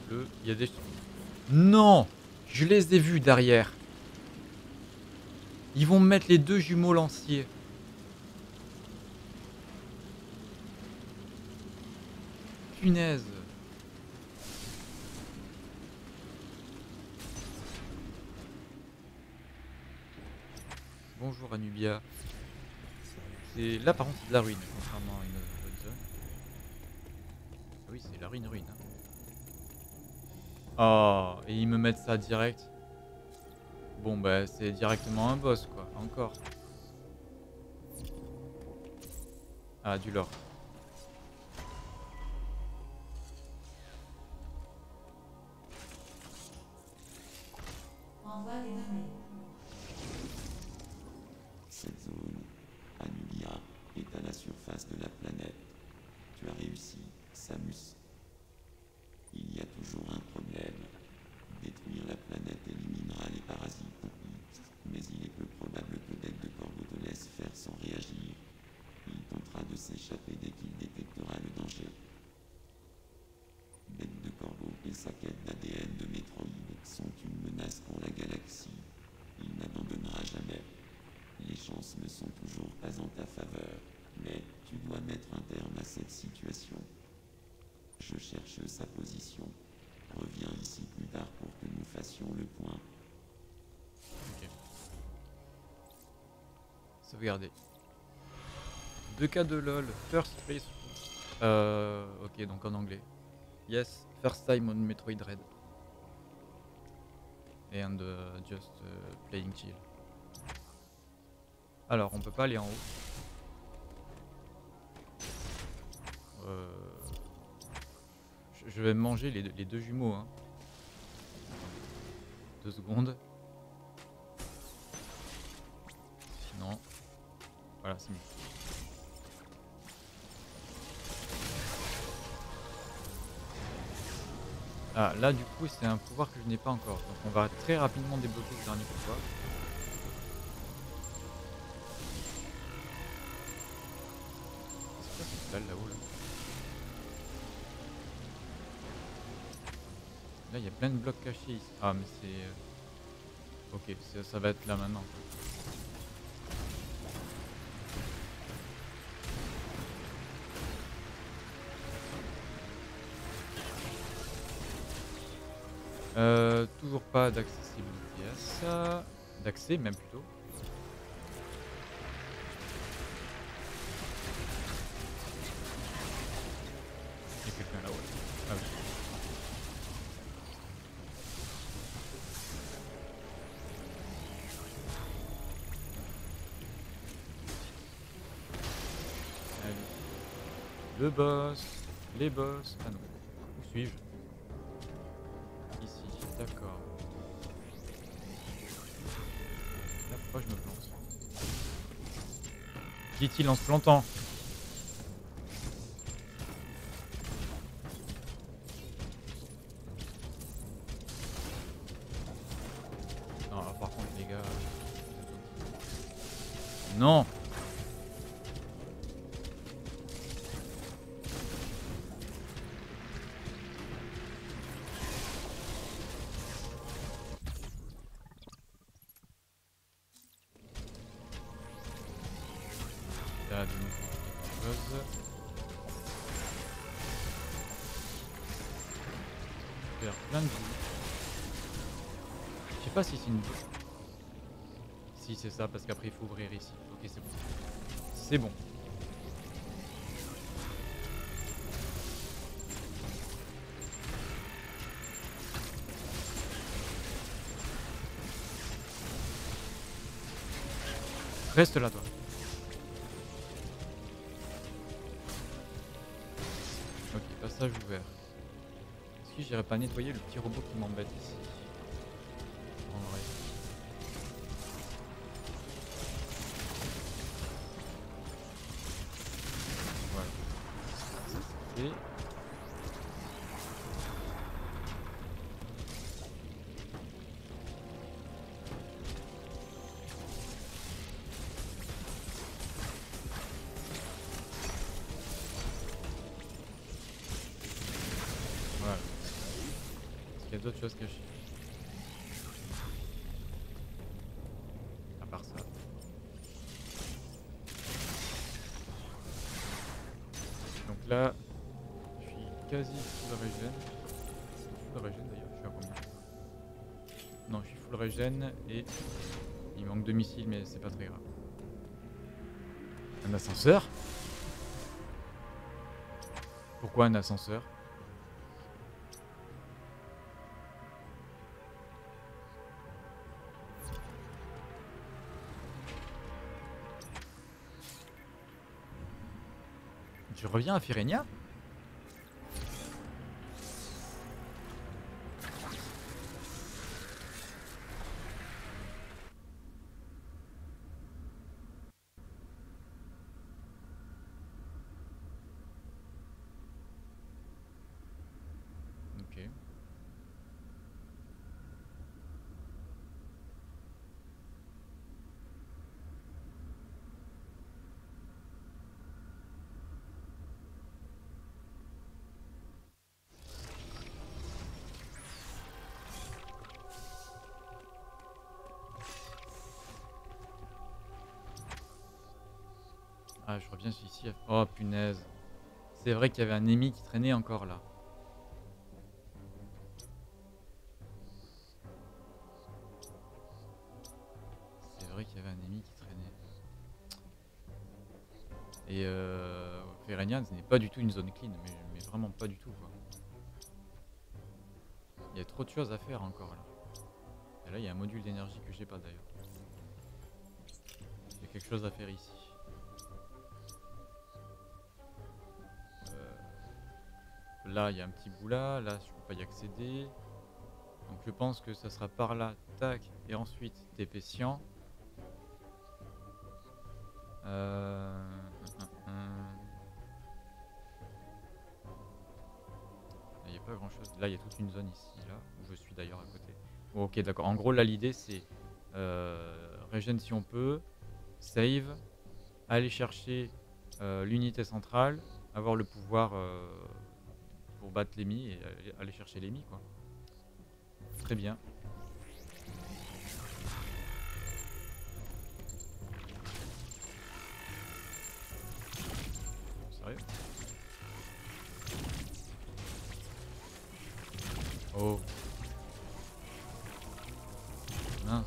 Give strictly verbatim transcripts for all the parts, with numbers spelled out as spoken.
Le... Il y a des... Non! Je les ai vus derrière. Ils vont me mettre les deux jumeaux lanciers. Punaise. Bonjour Anubia. C'est là par contre c'est de la ruine, contrairement à une autre zone. Ah oui, c'est la ruine ruine. Hein. Oh, et ils me mettent ça direct. Bon bah c'est directement un boss quoi, encore. Ah, du lore. Cette zone, Anubia, est à la surface de la planète. Tu as réussi, Samus. Il y a toujours un problème. Détruire la planète éliminera les parasites, mais il est peu probable que Bête de Corbeau te laisse faire sans réagir. Il tentera de s'échapper dès qu'il détectera le danger. Bête de Corbeau et sa quête d'A D N de Metroid sont une menace pour la galaxie. Il n'abandonnera jamais. Les chances ne sont toujours pas en ta faveur, mais tu dois mettre un terme à cette situation. Je cherche sa position. Reviens ici plus tard pour que nous fassions le point. Ok. Sauvegarder. deux K de LOL, first place. Euh, ok, donc en anglais. Yes, first time on Metroid Dread. And uh, just uh, playing chill. Alors, on peut pas aller en haut. Euh... Je, je vais manger les deux, les deux jumeaux. Hein. Deux secondes. Non. Voilà, c'est mieux. Ah, là du coup c'est un pouvoir que je n'ai pas encore. Donc on va très rapidement débloquer ce dernier pouvoir. C'est quoi cette balle là-haut là? Là il y a plein de blocs cachés ici. Ah mais c'est... Euh... Ok, ça, ça va être là maintenant. Euh, toujours pas d'accessibilité à ça. D'accès même plutôt. Il y a quelqu'un là-haut. Ah oui. Allez. Le boss. Les boss. Ah non. Où suis-je? Ici, d'accord. Là, pourquoi je me plante? Dit-il en se plantant. Non, alors, par contre, les gars. Non! Là, de nouveau quelque chose. Faire plein de vie. Je sais pas si c'est une... Si c'est ça, parce qu'après il faut ouvrir ici. Ok, c'est bon. C'est bon. Reste là, toi. Ok, passage ouvert. Est-ce que j'irais pas nettoyer le petit robot qui m'embête ici? En vrai. Voilà. Ça, c'est fait. Voilà. qu'il y a d'autres choses cachées. À part ça. Donc là, je suis quasi full régène. Full régène d'ailleurs, je suis à combien? Non, je suis full régène et il manque deux missiles, mais c'est pas très grave. Un ascenseur? Pourquoi un ascenseur? Tu reviens à Firenia? Ok. Ah, je reviens ici. Oh punaise. C'est vrai qu'il y avait un ennemi qui traînait encore là. C'est vrai qu'il y avait un ennemi qui traînait. Et euh, Firenia, ce n'est pas du tout une zone clean, mais, mais vraiment pas du tout quoi. Il y a trop de choses à faire encore là. Et là, il y a un module d'énergie que j'ai pas d'ailleurs. Il y a quelque chose à faire ici. Euh, là, il y a un petit bout là. Là, je peux pas y accéder. Donc je pense que ça sera par là. Tac. Et ensuite, T P Sian. Euh... Il n'y a pas grand chose. Là, il y a toute une zone ici, là, où je suis d'ailleurs à côté. Oh, ok, d'accord. En gros, là, l'idée, c'est euh, régène si on peut, save, aller chercher euh, l'unité centrale, avoir le pouvoir euh, pour battre l'E M I et aller, aller chercher l'E M I, quoi. Très bien. Sérieux? Oh. Mince.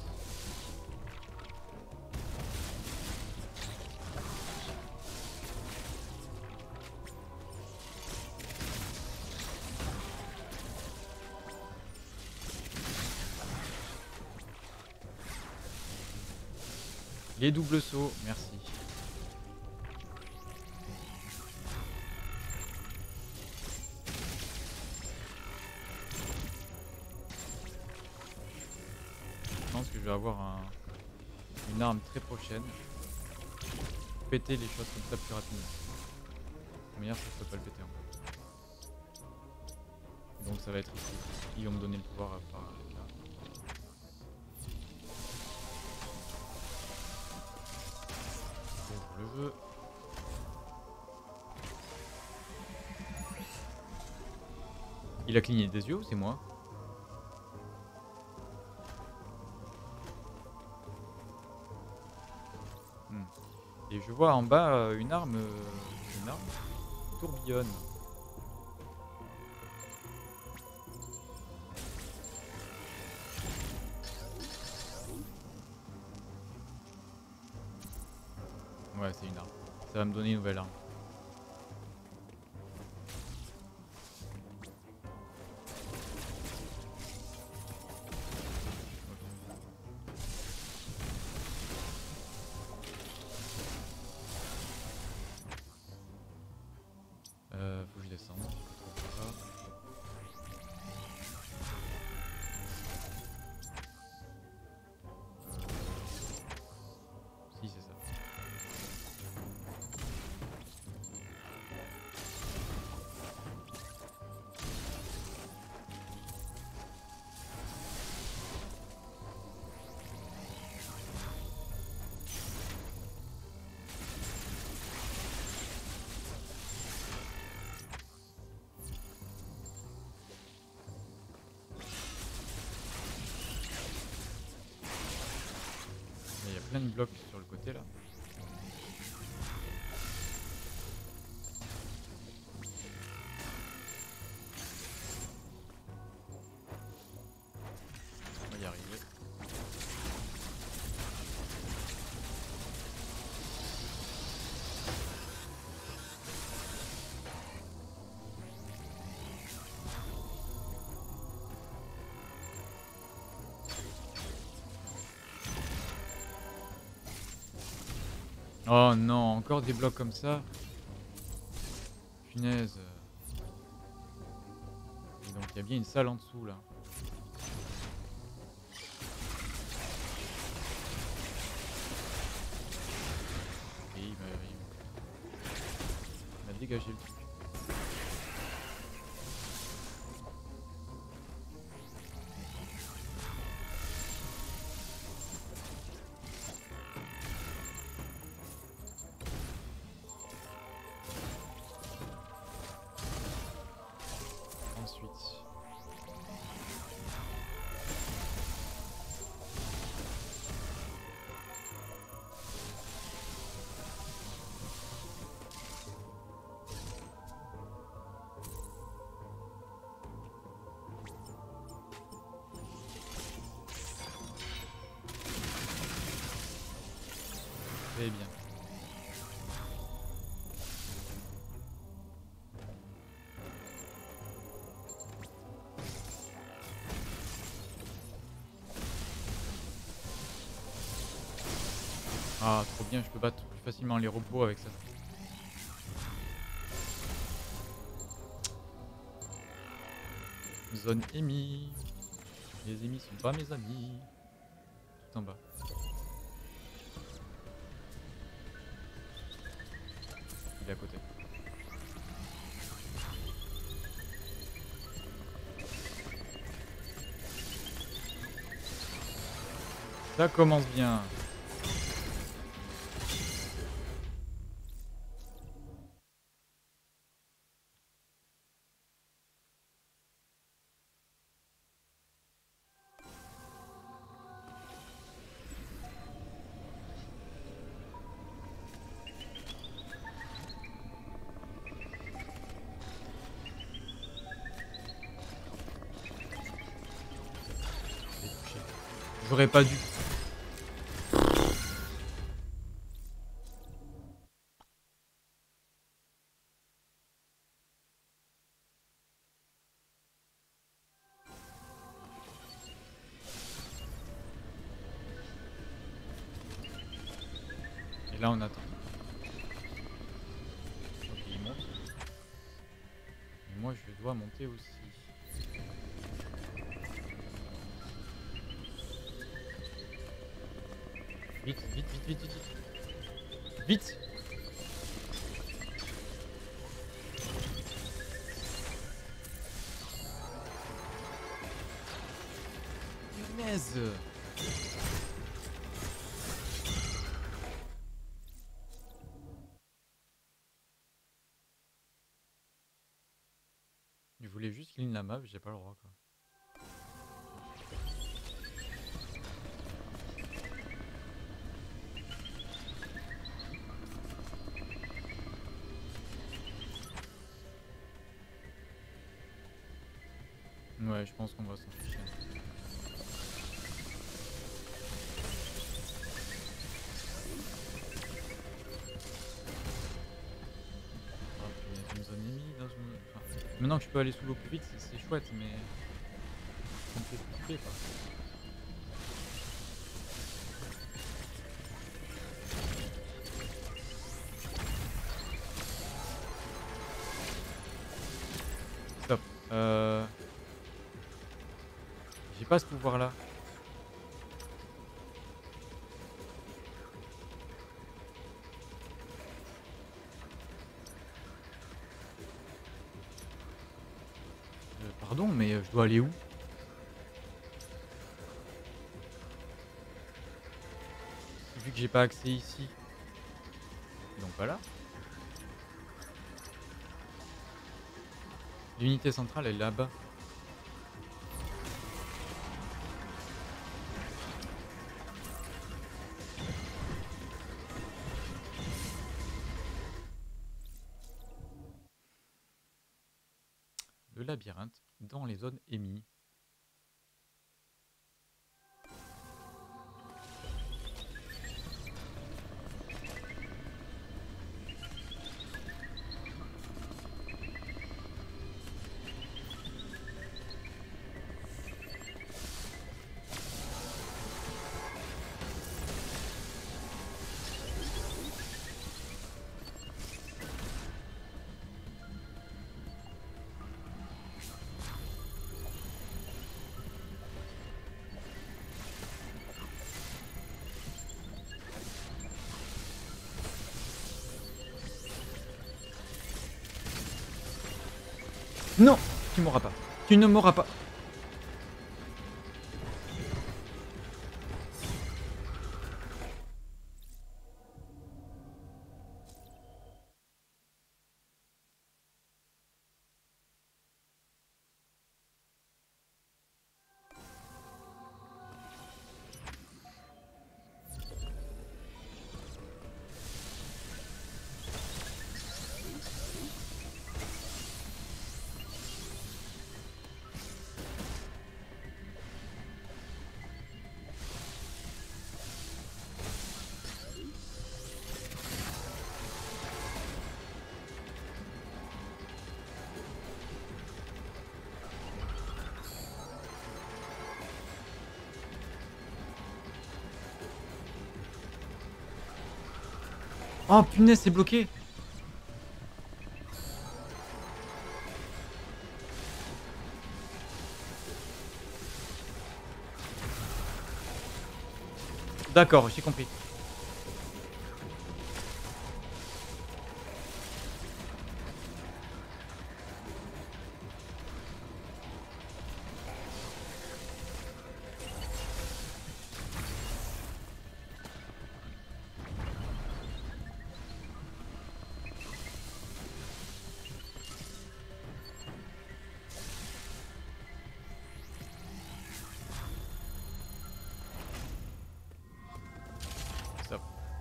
Les doubles sauts, merci. Je pense que je vais avoir un, une arme très prochaine. Péter les choses comme ça plus rapidement. La manière, c'est que je peux pas le péter encore. Donc ça va être ici. Ils vont me donner le pouvoir à part là. Bon, je le veux. Il a cligné des yeux ou c'est moi? hmm. Et je vois en bas euh, une arme. Euh, une arme tourbillonne. Ouais, c'est une arme. Ça va me donner une nouvelle arme. Euh, faut que je descende. Si, c'est ça. plein de blocs sur le côté là. On va y arriver. Oh non, encore des blocs comme ça. Punaise. Et donc il y a bien une salle en dessous là. Et il m'a il m'a dégagé le truc. Ensuite. Très bien. Ah, trop bien, je peux battre plus facilement les robots avec ça. Zone émise. Les émis sont pas mes amis. Tout en bas. Il est à côté. Ça commence bien. J'aurais pas dû. Et là on attend. Ok, il monte. Et moi je dois monter aussi. Vite, vite, vite, vite, vite. Vite. Punaise. Je voulais juste clean la map, j'ai pas le droit quoi. Ouais, je pense qu'on va s'en ficher. Ah, puis, une zone ennemie dans une... Enfin, maintenant que je peux aller sous l'eau plus vite, c'est chouette, mais ça me fait flipper quoi. Stop. Euh... J'ai pas ce pouvoir là. Euh, pardon, mais euh, je dois aller où? Vu que j'ai pas accès ici. Donc voilà. L'unité centrale elle est là-bas. le labyrinthe dans les zones émises. Non, tu m'auras pas. Tu ne m'auras pas. Oh punaise, c'est bloqué. D'accord, j'ai compris. Ça.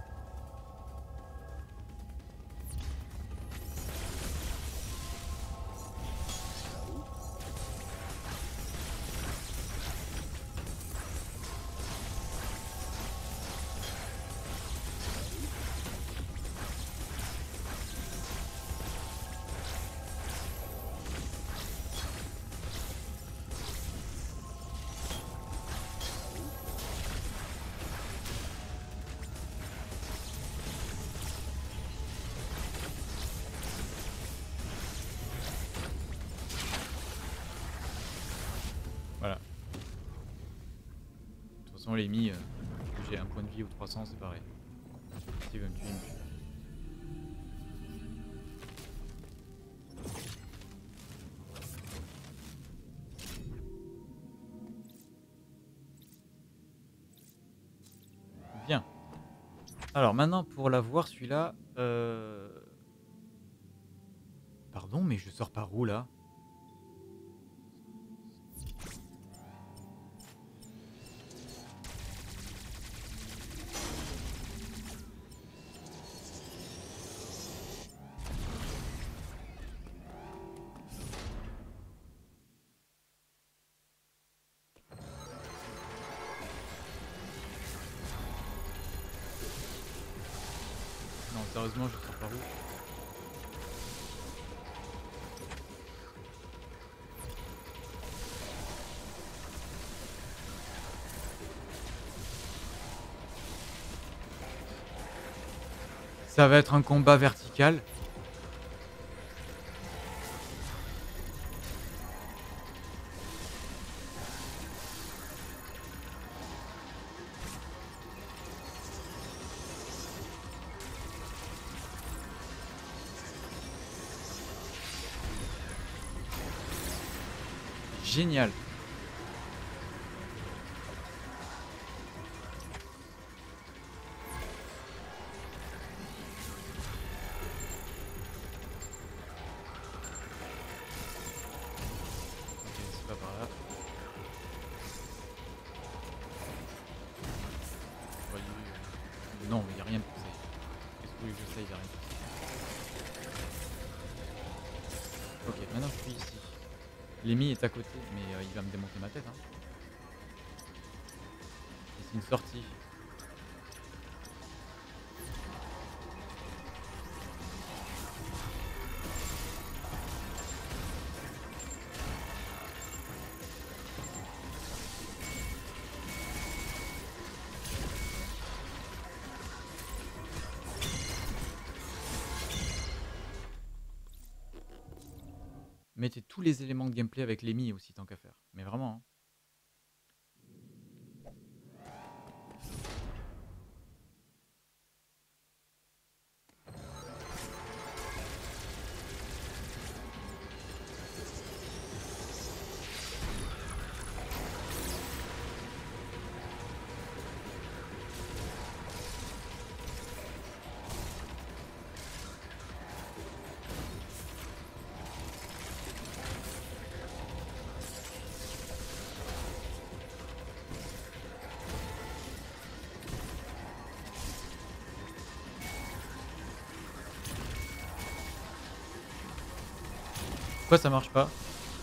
Voilà. De toute façon, les mis, euh, j'ai un point de vie ou trois cents, c'est pareil. S'il veut me tuer, il me tue. Bien. Alors maintenant, pour l'avoir, celui-là... Euh... Pardon, mais je sors par où, là? Non, sérieusement, je sors par où? Ça va être un combat vertical. Génial. Ok, c'est pas par là. Voyez, euh, Non, mais il n'y a rien de poussé. Qu'est-ce que vous voulez que j'essaye? Il n'y a rien de poussé. Ok, maintenant je suis ici. L'Emi est à côté, mais euh, il va me démonter ma tête. Hein. Et c'est une sortie. Mettez tous les éléments de gameplay avec l'Emi aussi, tant qu'à faire. Mais vraiment. Hein. Pourquoi ça marche pas?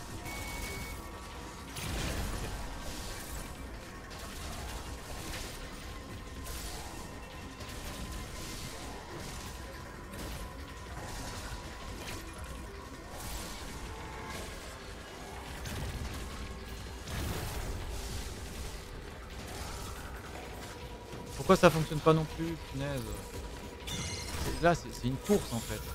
Pourquoi ça fonctionne pas non plus? Punaise. Là, c'est c'est une course en fait.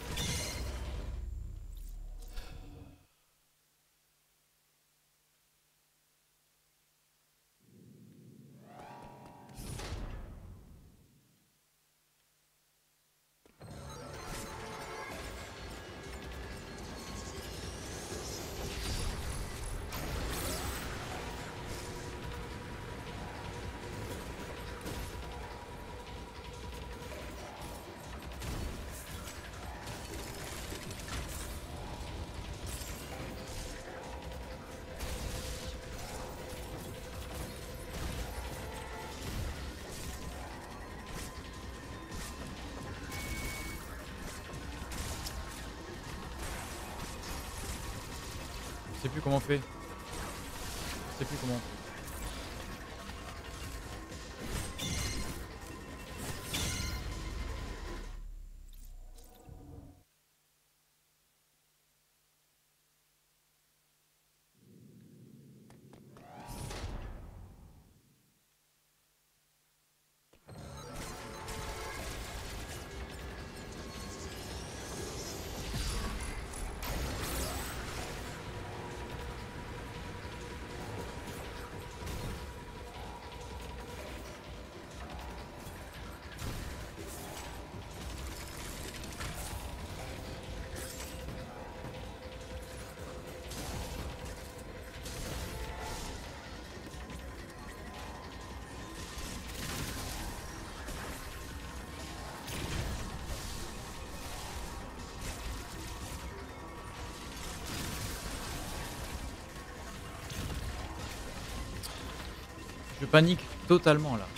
Je sais plus comment on fait. Je sais plus comment on fait. Je panique totalement là.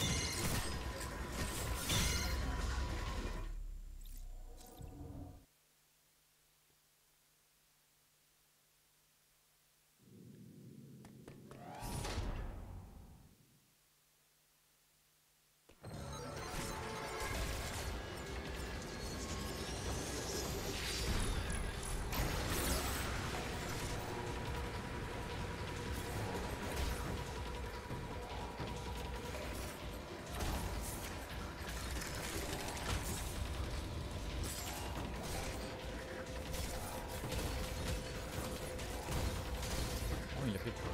Oh, il a fait peur.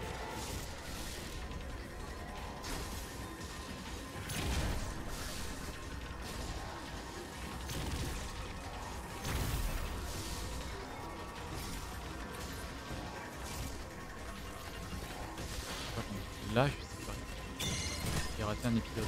Par contre, là, je sais pas. J'ai raté un épisode.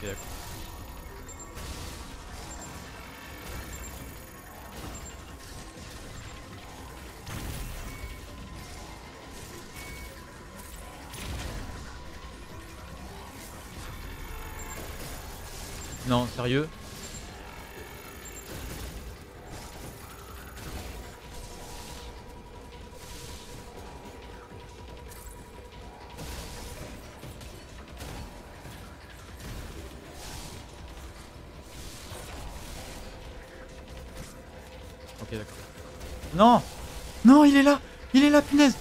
d'accord. Non, sérieux? Ok, d'accord. Non! Non, il est là! Il est là, punaise!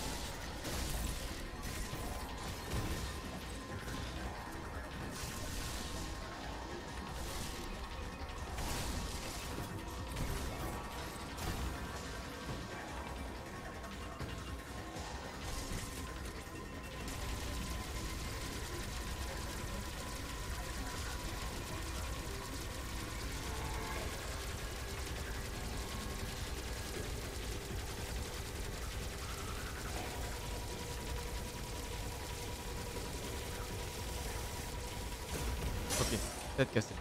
Ok, tête cassée.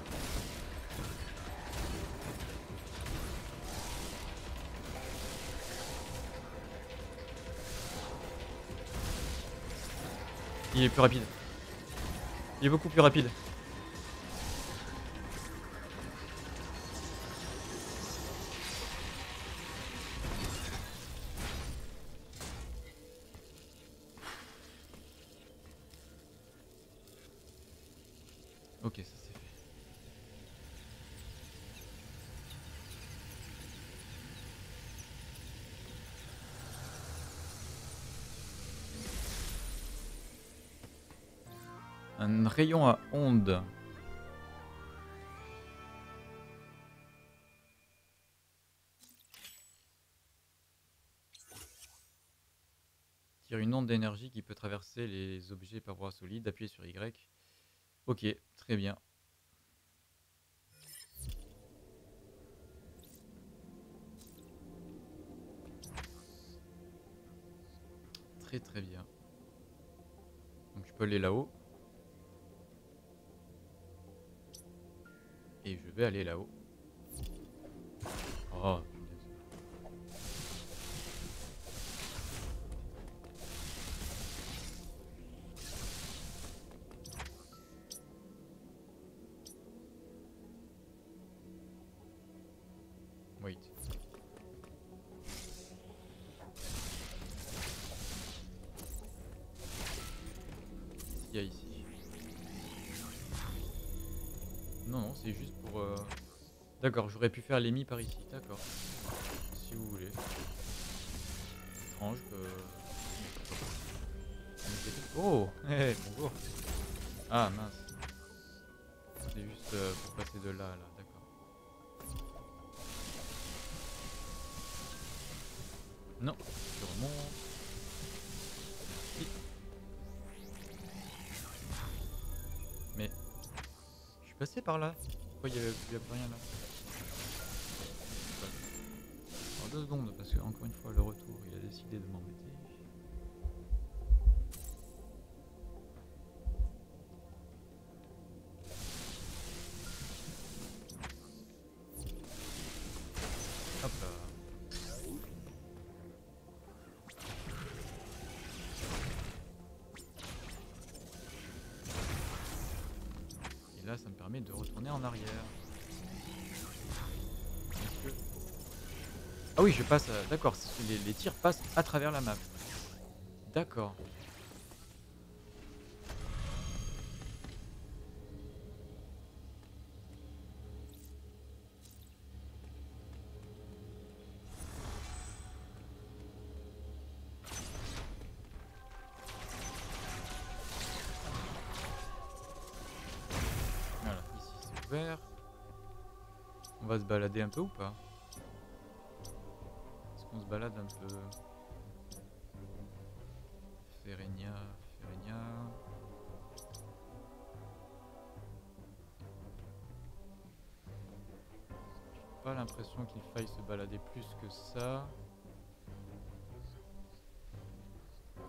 Il est plus rapide. Il est beaucoup plus rapide. Ok, ça c'est fait. Un rayon à ondes. Tire une onde d'énergie qui peut traverser les objets par voie solide. Appuyez sur Y. Ok, très bien. Très très bien. Donc je peux aller là-haut. Et je vais aller là-haut. Oh, punaise. Wait. Il y a ici. Non, non, c'est juste pour... Euh... D'accord, j'aurais pu faire l'émis par ici. D'accord. Si vous voulez. Étrange que... Oh, hey, bonjour. Ah mince. C'est juste euh, pour passer de là à là, d'accord. Non, je remonte. Vite. Mais je suis passé par là. Pourquoi il n'y a, il y a plus rien là? Alors deux secondes, parce que encore une fois le retour il a décidé de m'embêter. Hop là. Et là ça me permet de retourner en arrière. Que... Ah oui, je passe... À... D'accord, les, les tirs passent à travers la map. D'accord. Voilà, ici c'est ouvert. On va se balader un peu ou pas? Est-ce qu'on se balade un peu? Ferenia, Ferenia... Pas l'impression qu'il faille se balader plus que ça.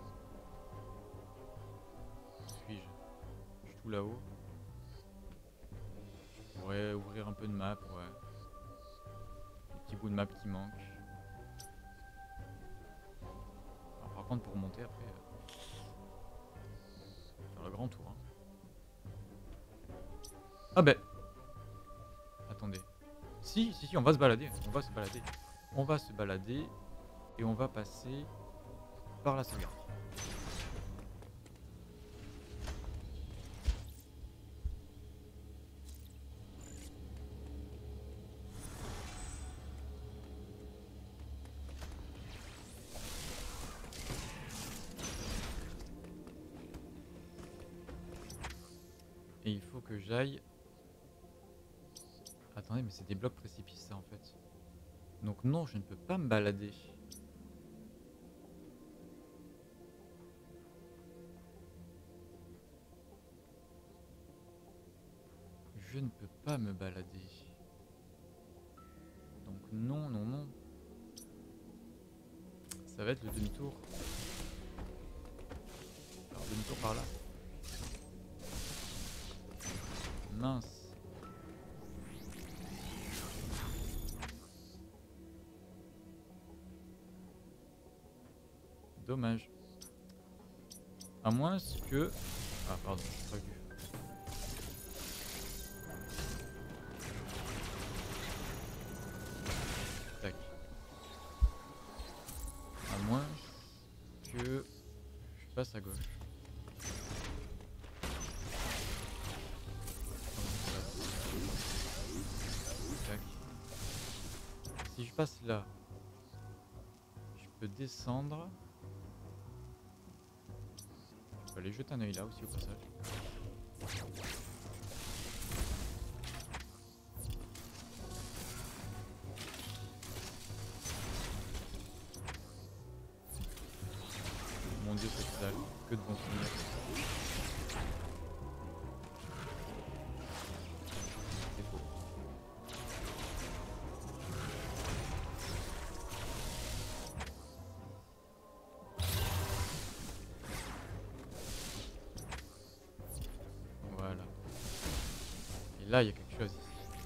Où suis-je? Je suis tout là-haut. pourrait ouvrir un peu de map, ouais. Des petits bouts de map qui manquent. Alors, par contre, pour monter après, euh, faire le grand tour. Hein. Ah ben, attendez. Si, si, si, on va se balader. On va se balader. On va se balader et on va passer par la sauvegarde. Et il faut que j'aille... Attendez, mais c'est des blocs précipices ça en fait. Donc non, je ne peux pas me balader. Je ne peux pas me balader. Donc non, non, non. Ça va être le demi-tour. Alors demi-tour par là. Mince. Dommage. À moins que... Ah pardon, j'ai pas vu. Tac. À moins que je passe à gauche. Tac. Si je passe là, je peux descendre. Je peux aller jeter un œil là aussi au passage. Mon dieu, cette salle, que de bons souvenirs. C'est faux. Voilà. Et là, il y a quelque chose ici.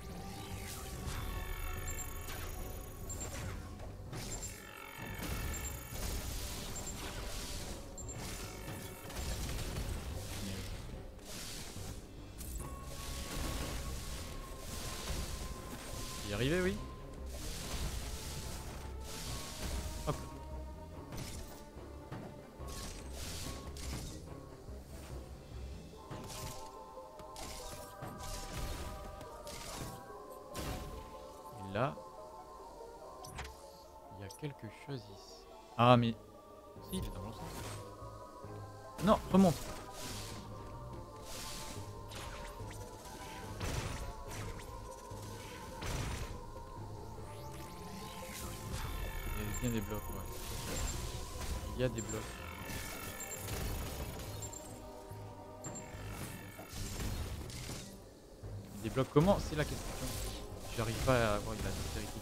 Y arriver, oui. Hop. Et là, il y a quelque chose ici. Ah mais... Si, il est dans le sens. Non, remonte. Il y a bien des blocs, ouais. Il y a des blocs. Des blocs comment? C'est la question. J'arrive pas à avoir de la dextérité.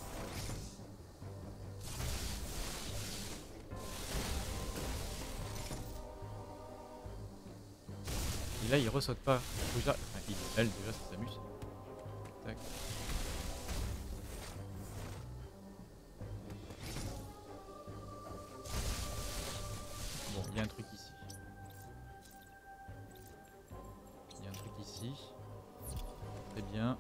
Et là, il ressaute pas. Faut que j'arrive- enfin, il, elle, déjà, ça s'amuse. Tac. Bon, il y a un truc ici. Il y a un truc ici. Très bien.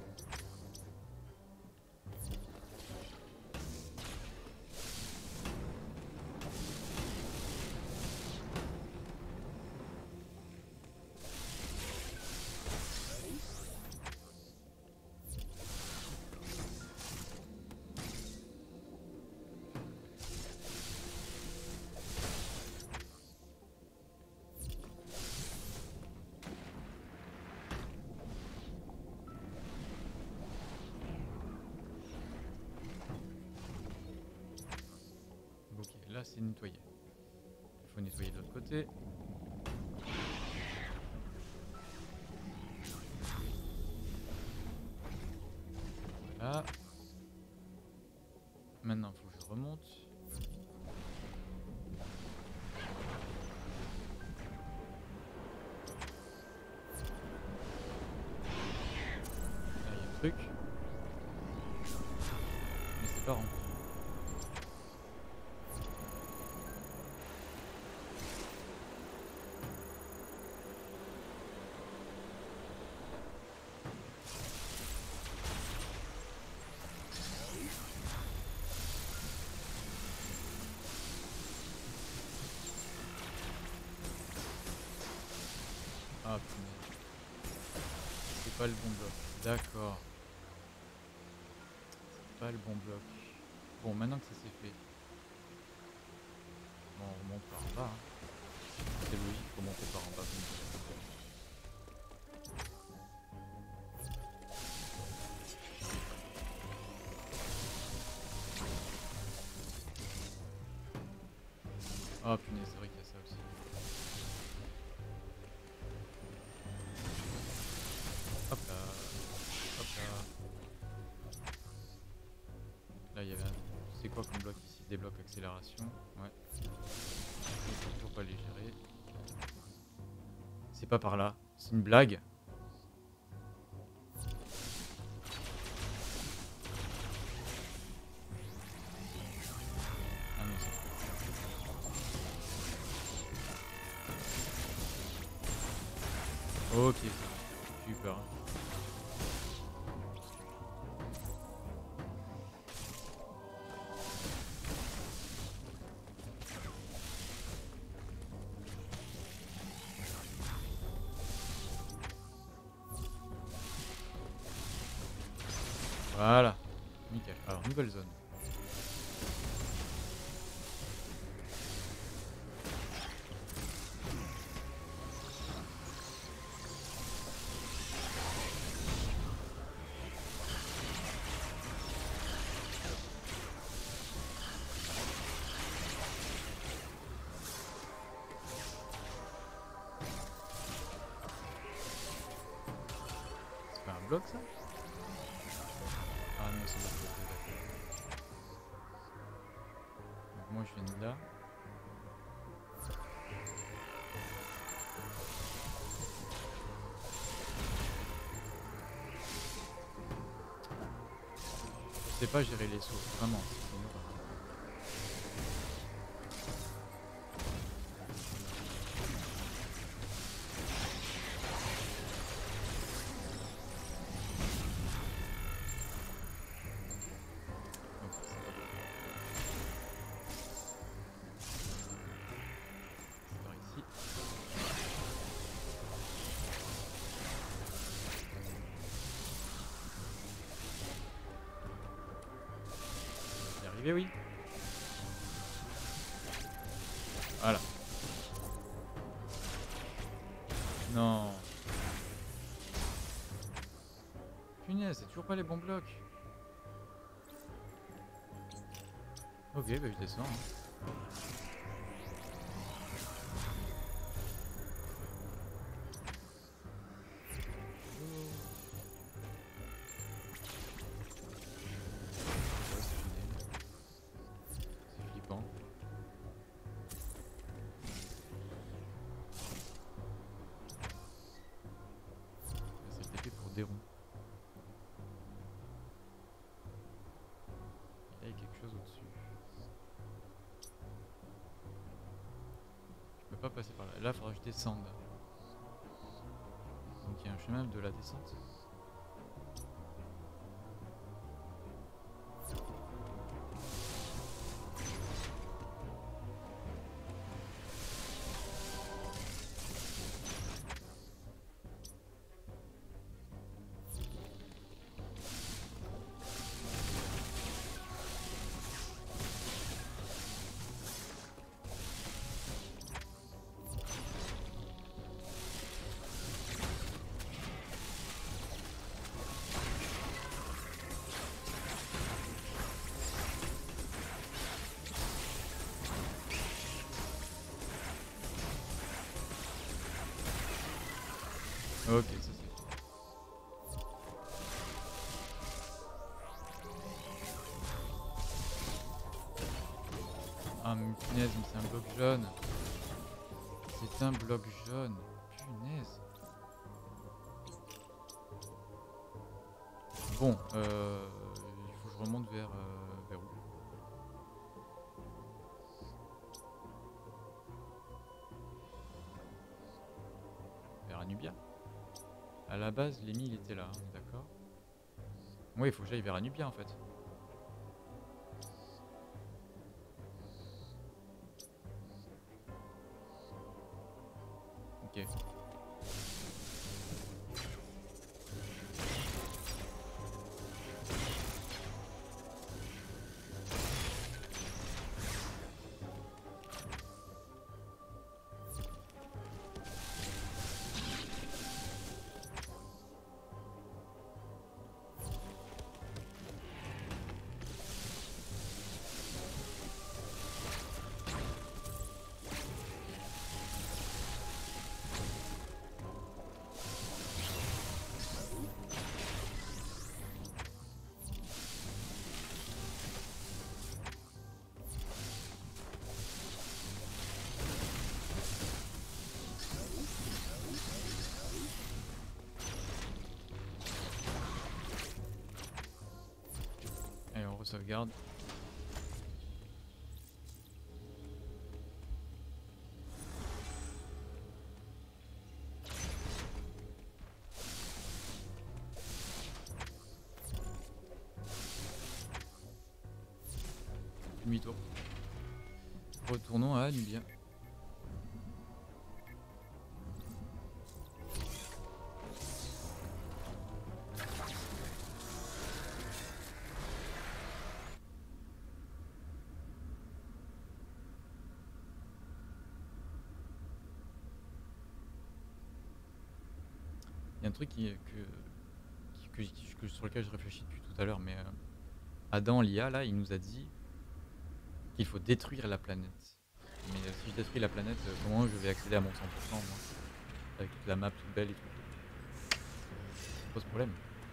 Ok, là c'est nettoyé. Il faut nettoyer de l'autre côté. Voilà. Maintenant, il faut que je remonte. truc. Mais c'est pas rempli. Ah punaise. C'est pas le bon bloc. D'accord. C'est pas le bon bloc. Bon, maintenant que ça s'est fait. Bon, on remonte par en bas. Hein. C'est logique, faut monter par en bas. Ah punaise, c'est vrai qu'il y a ça aussi. Hop là. Hop là. Là, il y avait un... C'est quoi comme bloc ici? Des blocs accélération. Ouais. Il faut toujours pas les gérer. C'est pas par là. C'est une blague. Ah non, c'est ok, ça va. J'ai eu peur. Voilà. Nickel. Alors, nouvelle zone. C'est pas un bloc ça? Ah non, c'est l'autre côté, d'accord. Donc moi je viens de là. Je sais pas gérer les sauts, vraiment. C'est une horreur. Ok, c'est par ici. On est arrivé, oui. Voilà. Non. Punaise, c'est toujours pas les bons blocs. Ok, bah je descends. Hein. Ouais, c'est fini. C'est flippant. C'est le T P pour des ronds. Il y a quelque chose au-dessus. Je peux pas passer par là. Là, il faudra que je descende. Donc il y a un chemin de la descente. Ok, ça c'est fait. Ah mais punaise, mais c'est un bloc jaune. C'est un bloc jaune. Punaise. Bon, euh, il faut que je remonte vers, euh, vers où? Vers Anubia. À la base, Lémi il était là, hein, on est d'accord? Oui, il faut que j'aille vers Anubia en fait. Ok. Allez, on re-sauvegarde. Demi-tour. Retournons à Anubia. Il y a un truc qui, que, qui- que- que- sur lequel je réfléchis depuis tout à l'heure, mais euh, Adam, l'I A, là, il nous a dit qu'il faut détruire la planète. Mais euh, si je détruis la planète, euh, comment je vais accéder à mon cent pour cent, moi? Avec toute la map toute belle et tout. Ça pose problème.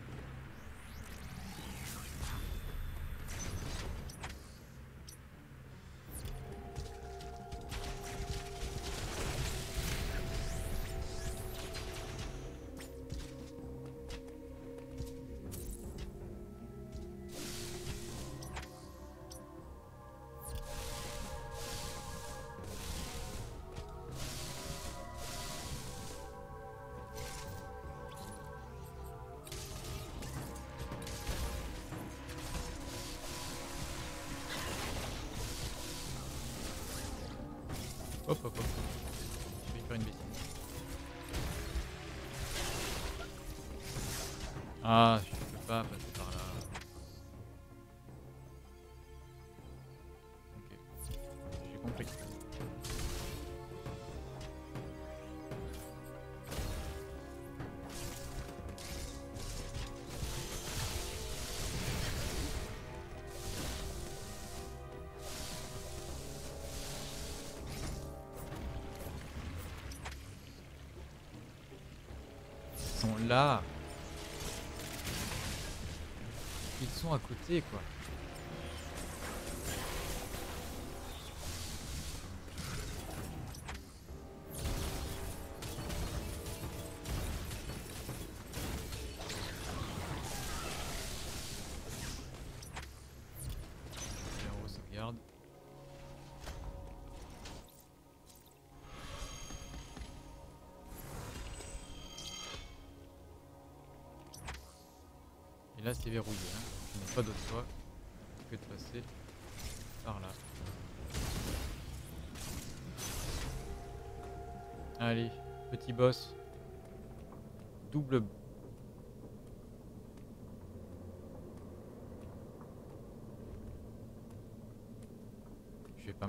Hop, hop, hop. Je vais faire une bêtise. Ah, je peux pas passer par là. Ok, j'ai compris. Ils sont là. Ils sont à côté, quoi. Et on re-sauvegarde. Et là, c'est verrouillé. Hein. Je n'ai pas d'autre choix que de passer par là. Allez, petit boss. Double. Je vais pas me...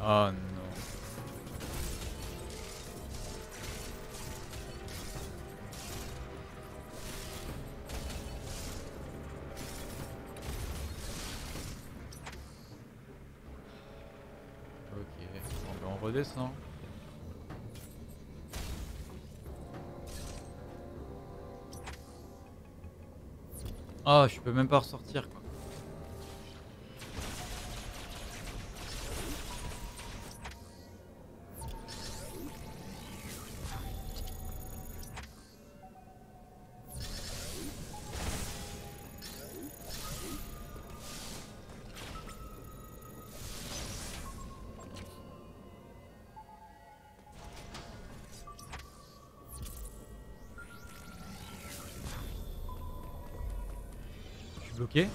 Oh non. Ok, bon, ben on redescend. Oh, je peux même pas ressortir quoi. Je suis bloqué.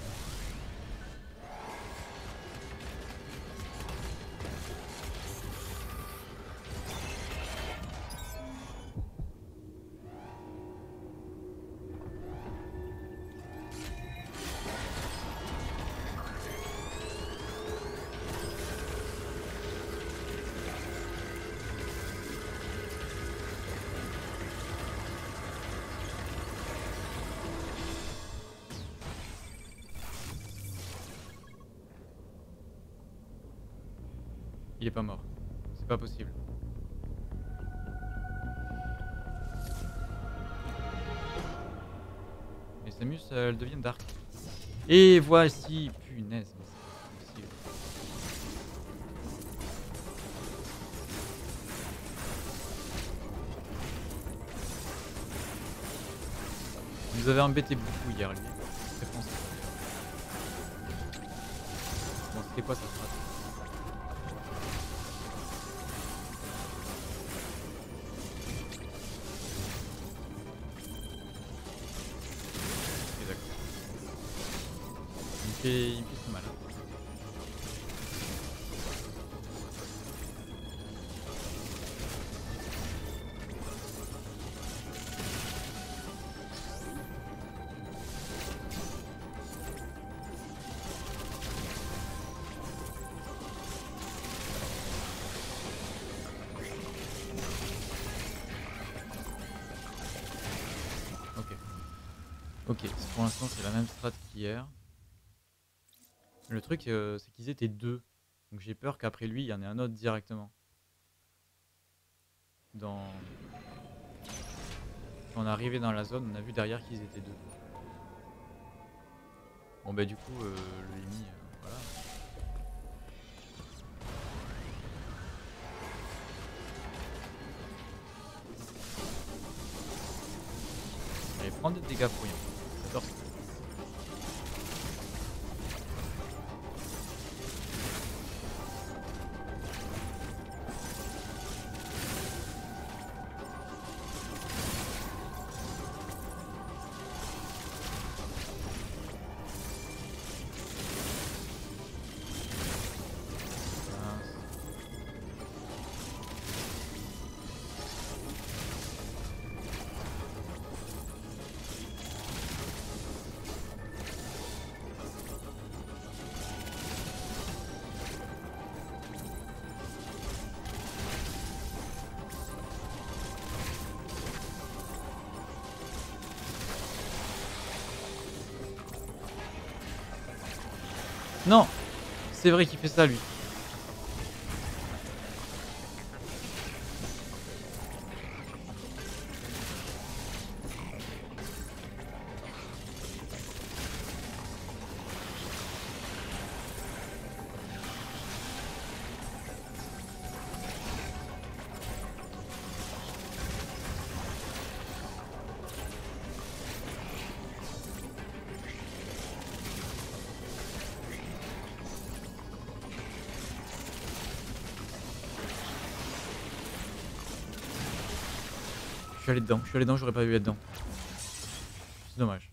Il est pas mort. C'est pas possible. Mais Samus, euh, elle devient dark. Et voici, punaise, mais c'est pas possible. Il nous avait embêté beaucoup hier, lui. Très français. Bon, c'était quoi cette phrase? Ok, d'accord. Il me fait, il me fait tout mal. Ok. Ok, pour l'instant c'est la même strat qu'hier. Le truc, euh, c'est qu'ils étaient deux. Donc j'ai peur qu'après lui, il y en ait un autre directement. Dans... Quand on est arrivé dans la zone, on a vu derrière qu'ils étaient deux. Bon bah du coup, euh, le Emi, euh, voilà. Allez, prends des dégâts pour rien. J'adore ça. Mince. Non, c'est vrai qu'il fait ça lui. Je suis allé dedans, je suis allé dedans, j'aurais pas dû être dedans. C'est dommage.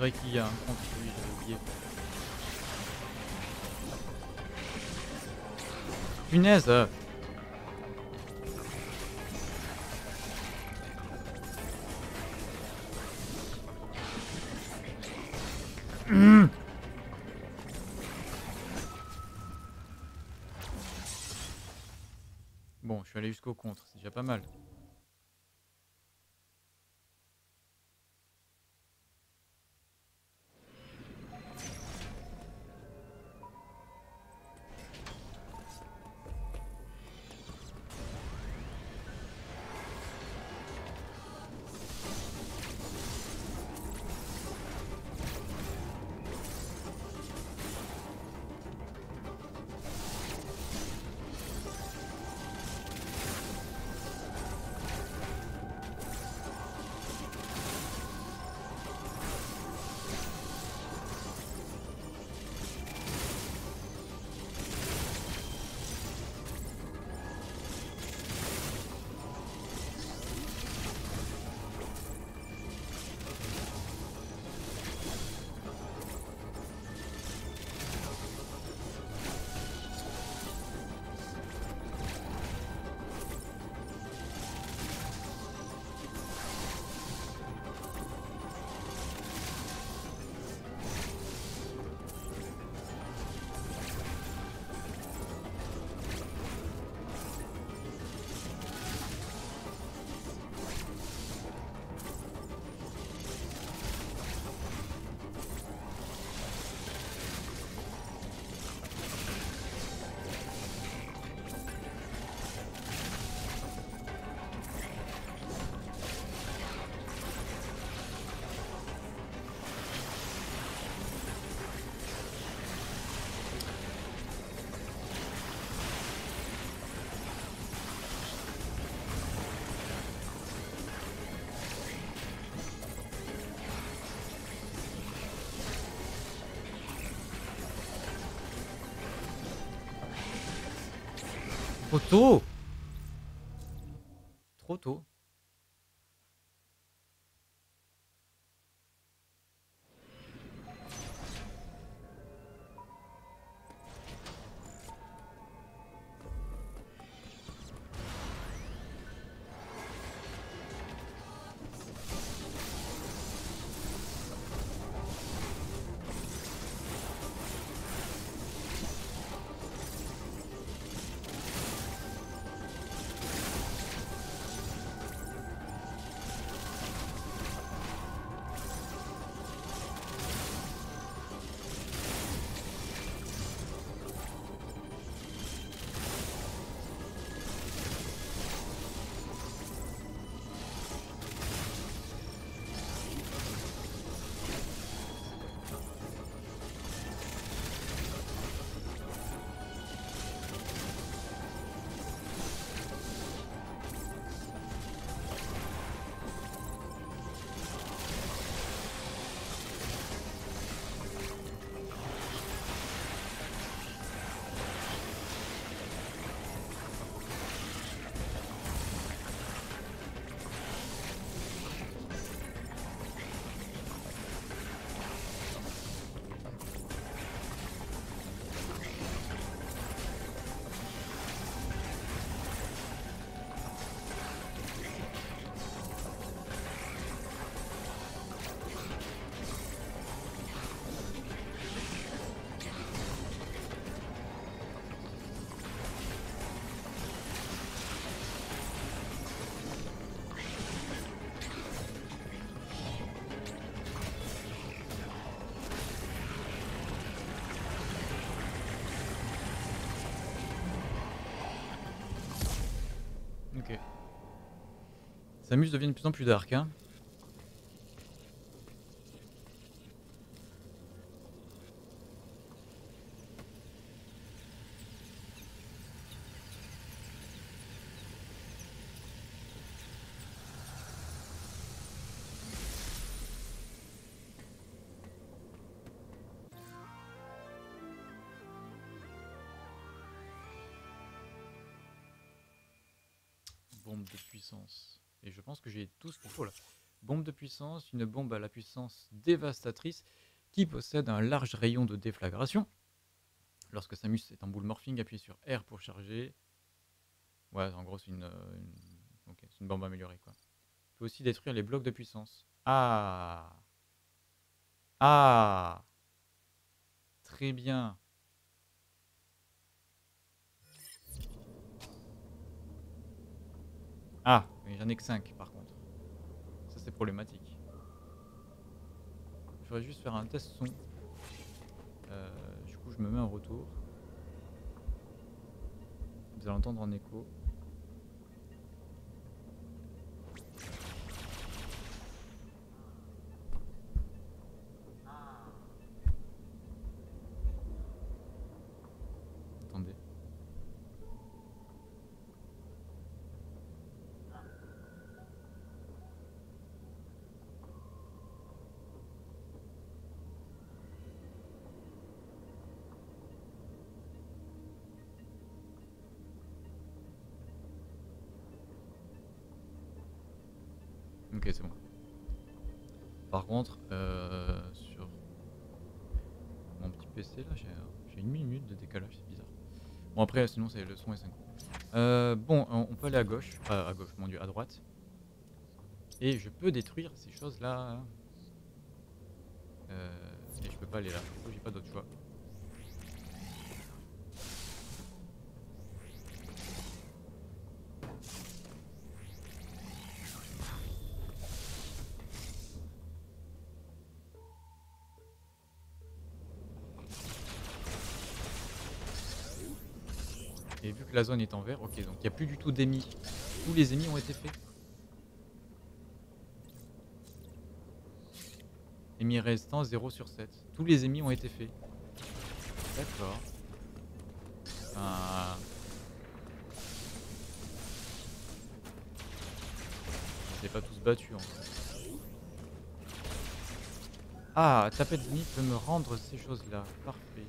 vrai qu'il y a un compte, oui, j'avais oublié. Punaise! euh. Mmh. Bon, je suis allé jusqu'au contre, c'est déjà pas mal. Trop tôt! Trop tôt. Ok. Samus devient de plus en plus dark, hein. Bombe de puissance. Et je pense que j'ai tout ce qu'il faut là. Bombe de puissance, une bombe à la puissance dévastatrice qui possède un large rayon de déflagration. Lorsque Samus est en boule morphing, appuyez sur R pour charger. Ouais, en gros, c'est une, une... Okay, c'est une bombe améliorée, quoi. Il peut aussi détruire les blocs de puissance. Ah Ah Très bien. Ah, mais j'en ai que cinq, par contre. Ça, c'est problématique. Je voudrais juste faire un test son. Euh, du coup, je me mets en retour. Vous allez entendre en écho. Attendez. Ok, c'est bon. Par contre, euh, sur mon petit P C, là, j'ai une minute de décalage, c'est bizarre. Bon, après, sinon, c'est le son est synchro. Euh, bon, on, on peut aller à gauche. Ah, à gauche, mon dieu, à droite. Et je peux détruire ces choses-là. Euh, et je peux pas aller là. Du coup, j'ai pas d'autre choix. Et vu que la zone est en vert, ok, donc il n'y a plus du tout d'émis. Tous les émis ont été faits. Émis restant zéro sur sept. Tous les émis ont été faits. D'accord. Enfin... Je les ai pas tous battus en fait. Ah, taper d'ennemis peut me rendre ces choses-là. Parfait.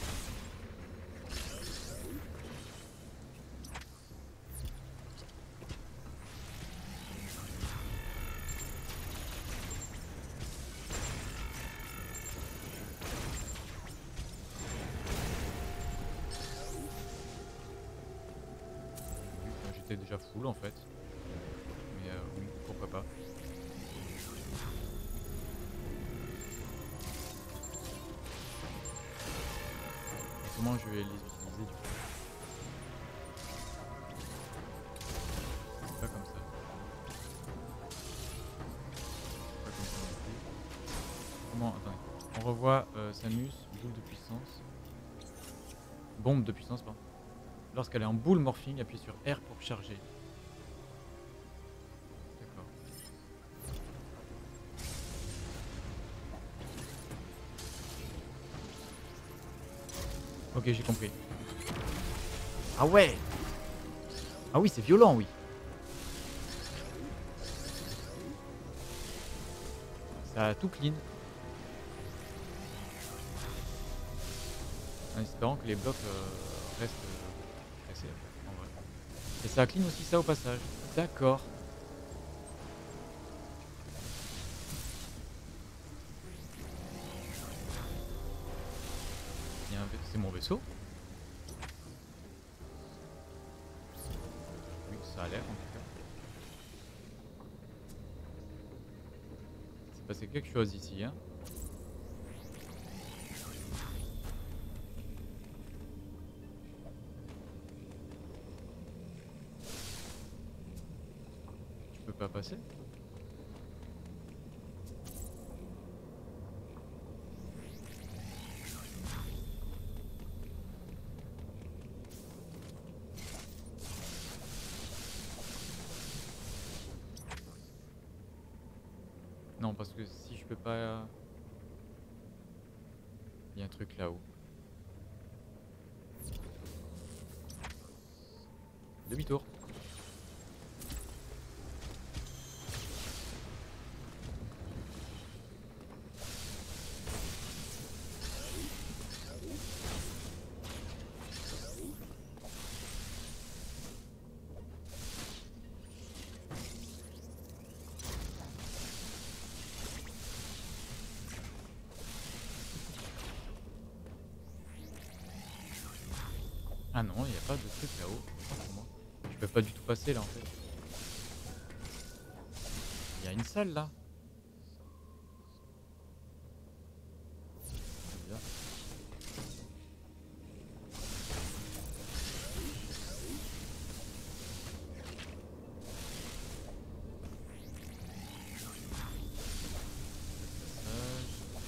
J'étais déjà full en fait. Mais euh, oui, pourquoi pas. Comment je vais les utiliser du coup? Pas comme ça. Pas comme ça non plus. Comment? Attendez. On revoit euh, Samus, boule de puissance. Bombe de puissance, pardon. Lorsqu'elle est en boule morphing, appuyez sur R pour charger. D'accord. Ok, j'ai compris. Ah ouais! Ah oui, c'est violent, oui. Ça a tout clean. En espérant que les blocs euh, restent euh, cassés en vrai. Et ça a clean aussi ça au passage. D'accord. C'est mon vaisseau. Oui, ça a l'air en tout cas. C'est passé quelque chose ici, hein. Tu peux pas passer? Non, parce que si je peux pas... Il y a un truc là-haut. Demi-tour. Ah non, il n'y a pas de truc là-haut. Autant pour moi. Je peux pas du tout passer là en fait. Il y a une salle là. C'est bizarre. Passage.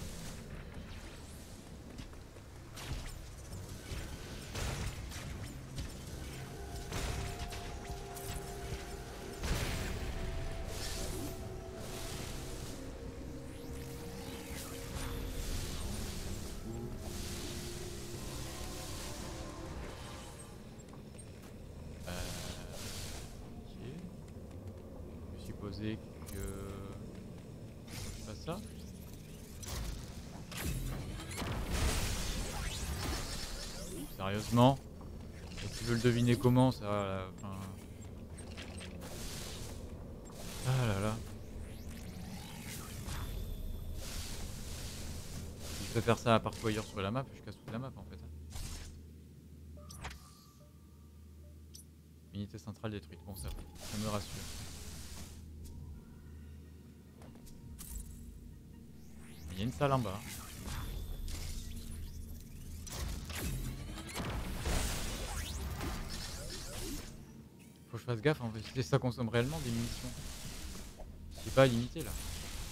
Euh, ok. Je supposais que je fasse ça. Sérieusement? Et tu veux le deviner comment ça là, enfin... Ah là là. Si je peux faire ça partout ailleurs sur la map, je casse toute la map en fait. Unité centrale détruite. Bon, ça, ça me rassure. Il y a une salle en bas. Faut que je fasse gaffe en fait. Ça consomme réellement des munitions. C'est pas limité là.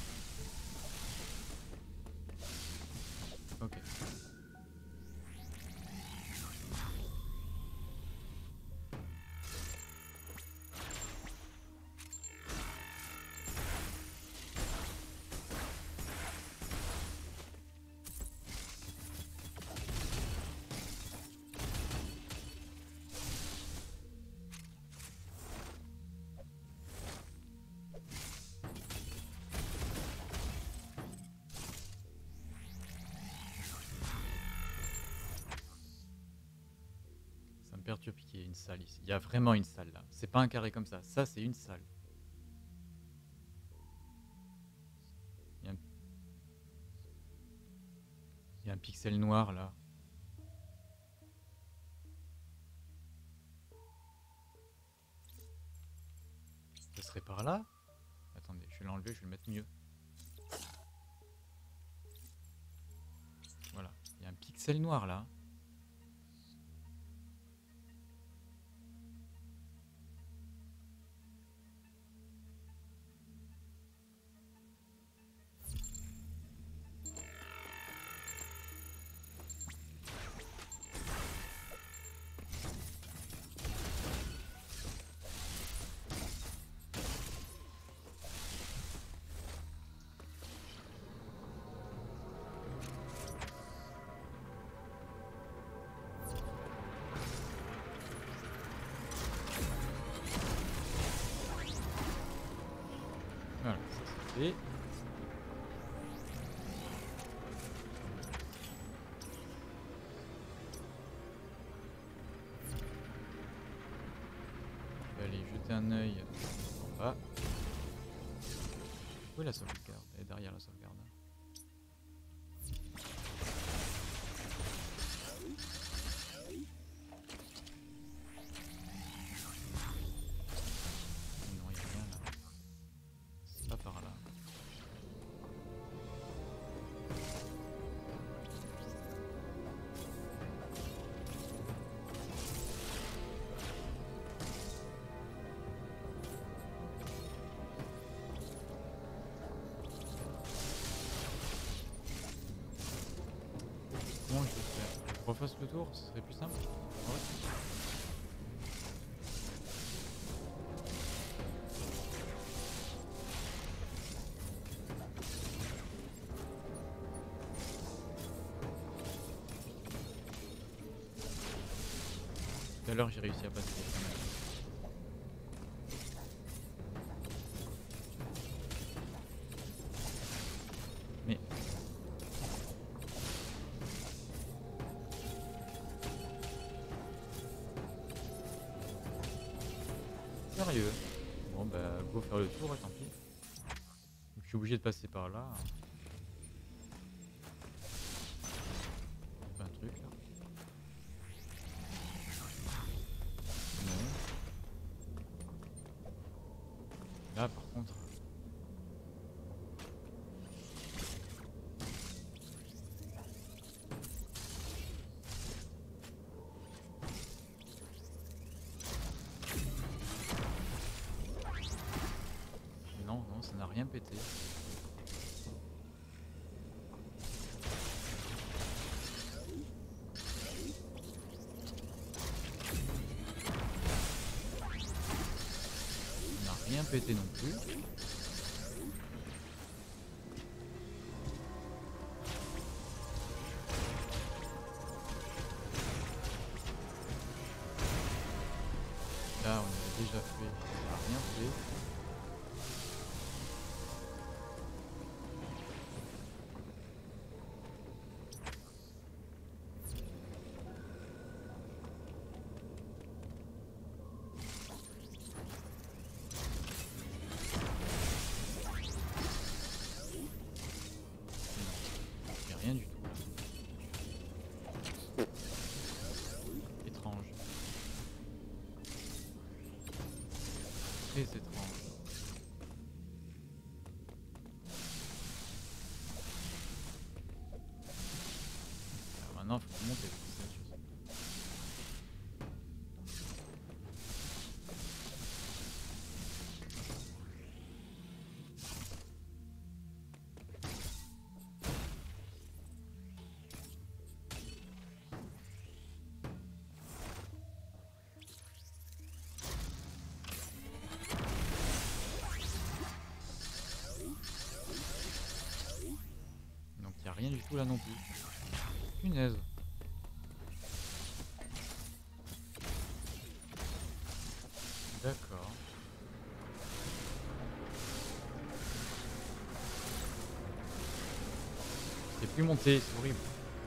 Ok. Ça me perturbe qu'il y ait une salle ici. Il y a vraiment une salle là. C'est pas un carré comme ça. Ça, c'est une salle. Il y a un... Il y a un pixel noir là. Ça serait par là? Attendez, je vais l'enlever, je vais le mettre mieux. Voilà. Il y a un pixel noir là. Voilà, ça c'est fait. Je vais aller jeter un œil en bas. Où est la sauvegarde? Elle est derrière la sauvegarde. Non, il n'y a rien là. C'est pas par là. Comment je vais faire? Je refasse le tour, ce serait plus simple. Ouais. Tout à l'heure j'ai réussi à passer. Mais... Sérieux? Bon bah go faire le tour et tant pis. Je suis obligé de passer par là. Un truc là. rien pété. On n'a rien pété non plus. Là, on avait déjà fait, on n'a rien fait. Il n'y a rien du tout là. Étrange. Très étrange. Alors maintenant, il faut monter. C'est la chose. Donc il n'y a rien du tout là non plus. Punaise. D'accord. C'est plus monté, c'est horrible.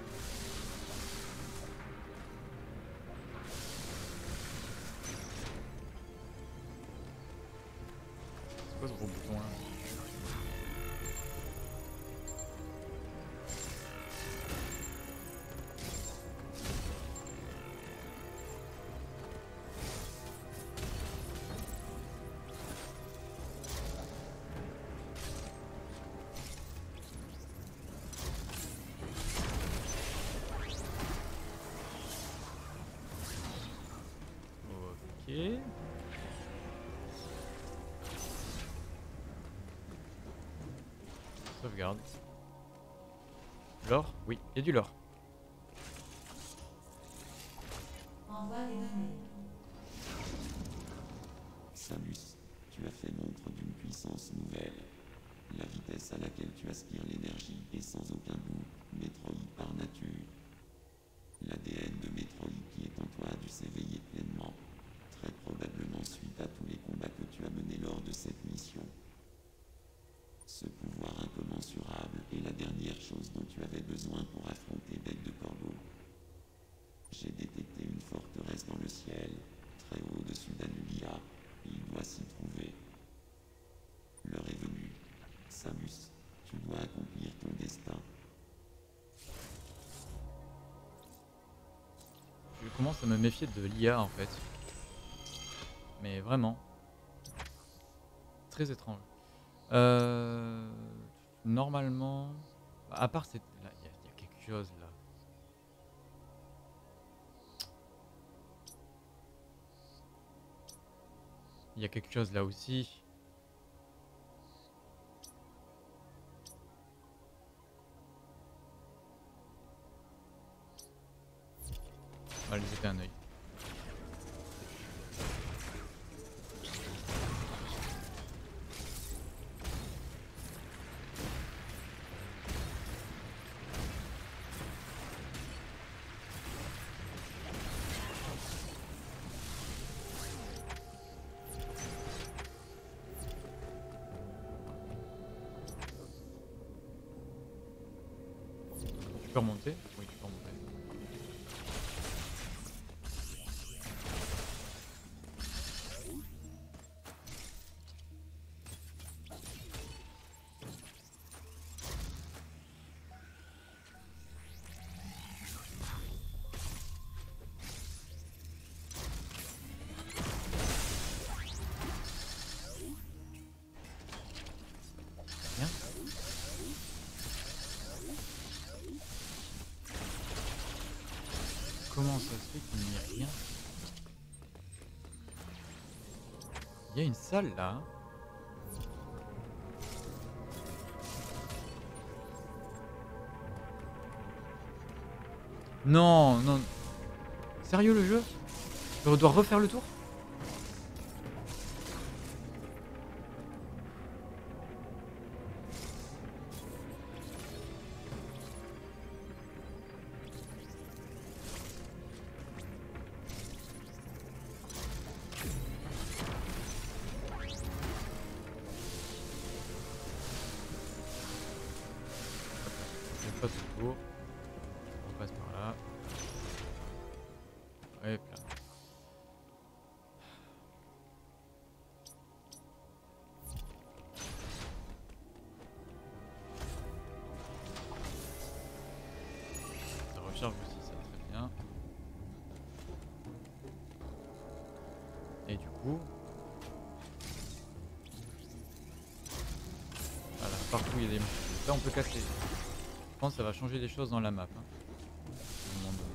C'est quoi ce gros bouton là? Ok. Sauvegarde. L'or? Oui, il y a du l'or. Envoie les données. Samus, tu as fait montre d'une puissance nouvelle. La vitesse à laquelle tu aspires l'énergie est sans aucun doute Metroid par nature. L'A D N de Metroid qui est en toi a dû s'éveiller pleinement, très probablement suite à tous les combats que tu as menés lors de cette mission. Ce pouvoir incommensurable est la dernière chose dont tu avais besoin pour affronter Bec de Corbeau. J'ai détecté une forteresse dans le ciel, très haut au-dessus d'Anulia, et il doit s'y trouver. L'heure est venue. Samus, tu dois accomplir ton destin. Je commence à me méfier de l'I A en fait. Mais vraiment. Très étrange. Euh, normalement, à part cette, là, il y, y a quelque chose là. Il y a quelque chose là aussi. On va lui jeter un œil. Tu peux remonter? Oui, tu peux remonter. Rien? Comment ça se fait qu'il n'y ait rien? Il y a une salle là. Non, non. Sérieux le jeu? Je dois refaire le tour? Je passe le tour. On passe par là. Ouais, là. Ça recharge aussi, ça très bien. Et du coup, voilà, partout il y a des monstres. Là on peut casser. Je pense que ça va changer des choses dans la map. Hein, à un moment donné.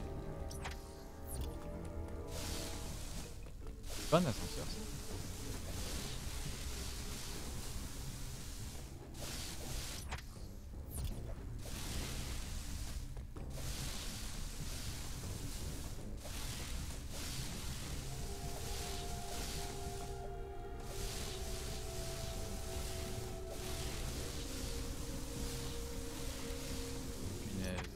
C'est pas un ascenseur ça? Punaise.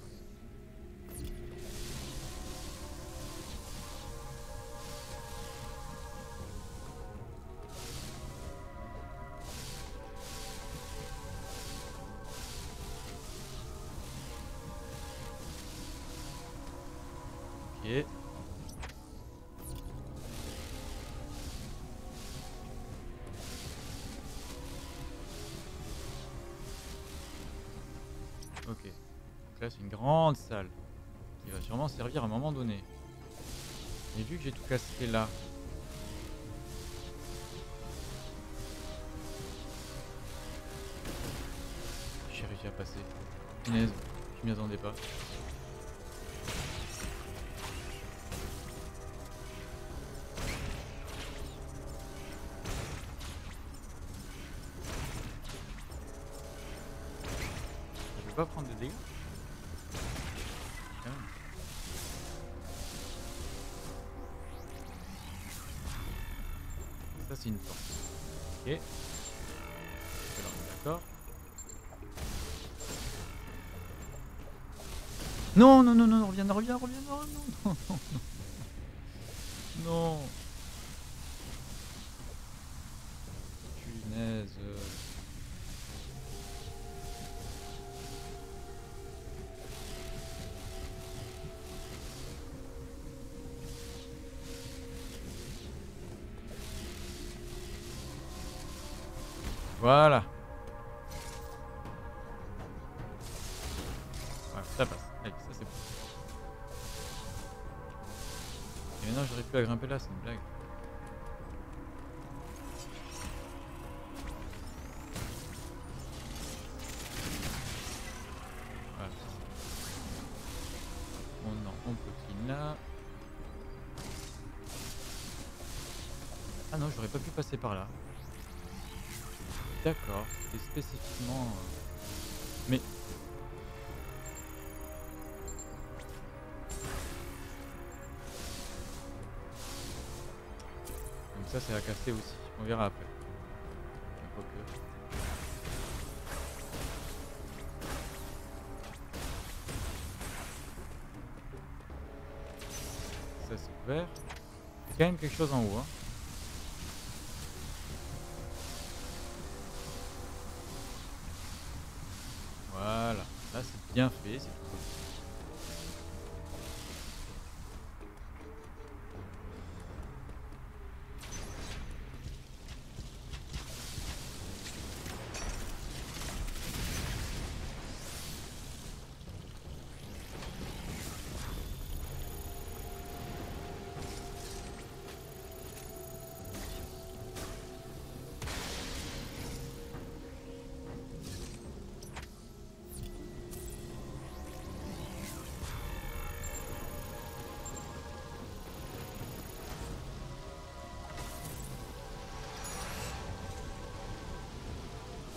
Ok. Ok. Donc là c'est une grande salle qui va sûrement servir à un moment donné. Et vu que j'ai tout cassé là. J'ai réussi à passer. Punaise, je m'y attendais pas. Je vais pas prendre des dégâts. Quand même. Ça c'est une porte. Ok. Là on est d'accord. Non, non, non, non, reviens, reviens, reviens, non, non, non, non, non. Non. Punaise. Voilà. Voilà, ça passe. Allez, ça c'est bon. Et maintenant j'arrive plus à grimper là, c'est une blague. Voilà. Bon, non, on peut clean là. Ah non, j'aurais pas pu passer par là. D'accord, c'était spécifiquement... euh, Mais... Donc ça c'est à casser aussi, on verra après. Quoique. Ça c'est ouvert. Il y a quand même quelque chose en haut. Hein. Voilà, là c'est bien fait, c'est tout.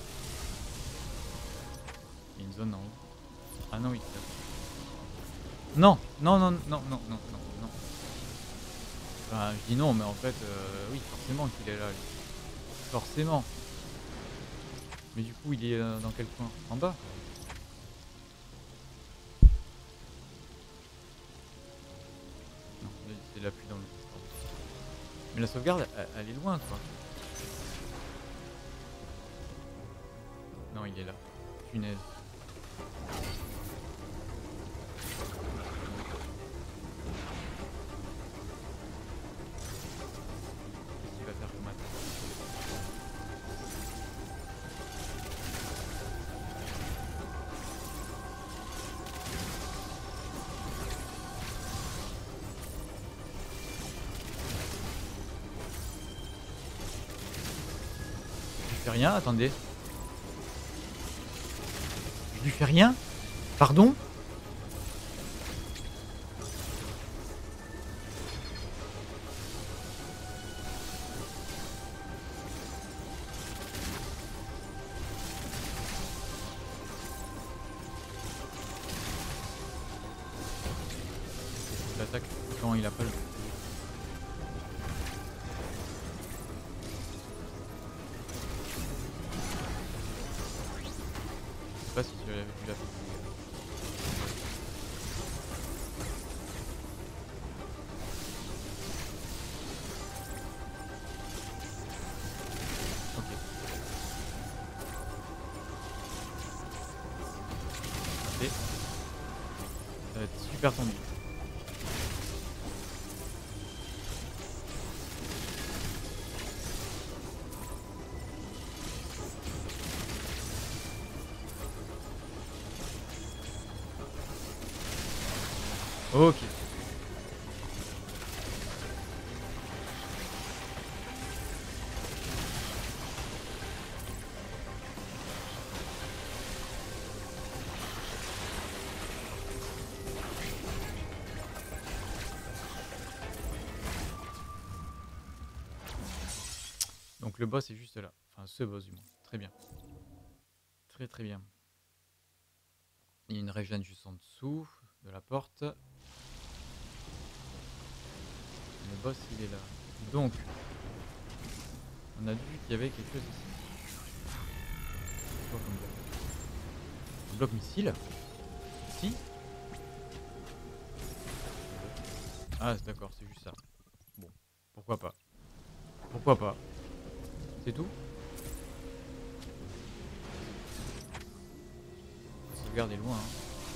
Il y a une zone en haut. Ah non oui. Non, non, non, non, non, non, non, non. Enfin, je dis non, mais en fait, euh, oui, forcément qu'il est là, lui. Forcément. Mais du coup, il est euh, dans quel coin? En bas? Non, là, c'est l'appui dans le sens. Mais la sauvegarde, elle, elle est loin, quoi. Non, il est là. Punaise. Qu'est-ce qu'il va faire comme attaque? Je lui fais rien, attendez. Je lui fais rien? Pardon? L'attaque quand il a pas le. Je sais pas si tu l'avais vu la. Ok. Et ça va être super tendu. Ok. Donc le boss est juste là. Enfin, ce boss du moins. Très bien. Très très bien. Il y a une régène juste en dessous de la porte. Le boss il est là. Donc, on a vu qu'il y avait quelque chose ici. C'est quoi comme bloc? Un bloc missile? Si? Ah d'accord, c'est juste ça. Bon, pourquoi pas. Pourquoi pas. C'est tout? La sauvegarde est loin. Hein.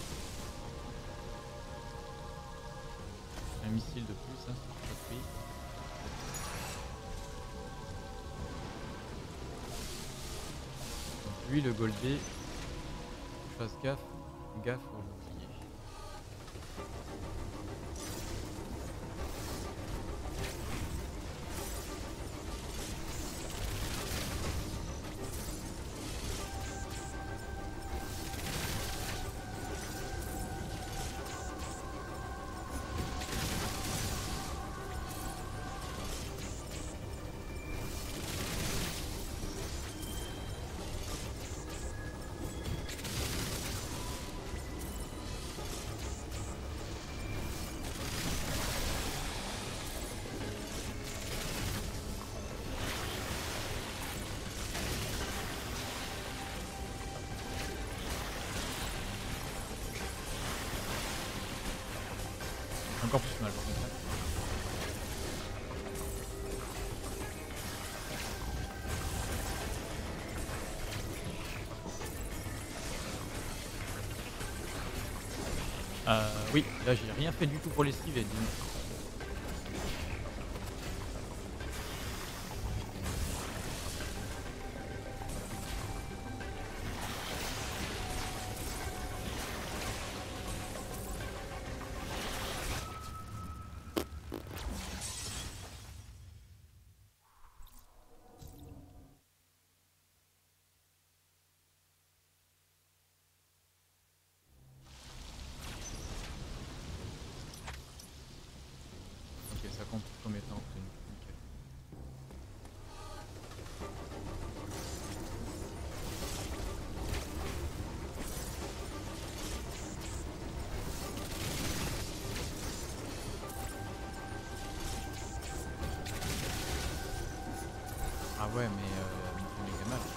Un missile de plus, hein, ça pris. Donc lui, le goldé, faut que je fasse gaffe, gaffe au bouclier. Encore plus mal. Euh, oui, là j'ai rien fait du tout pour l'esquiver. dis-donc. Ouais, mais euh, elle me fait méga mal.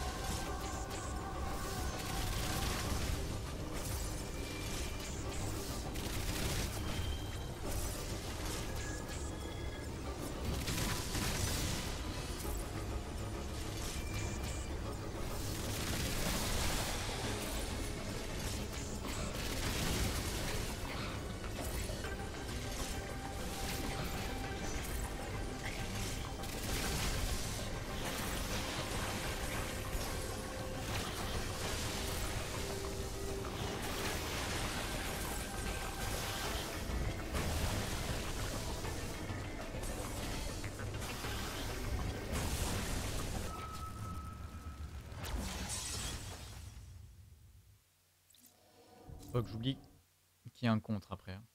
Faut que j'oublie qu'il y a un contre après. Hein.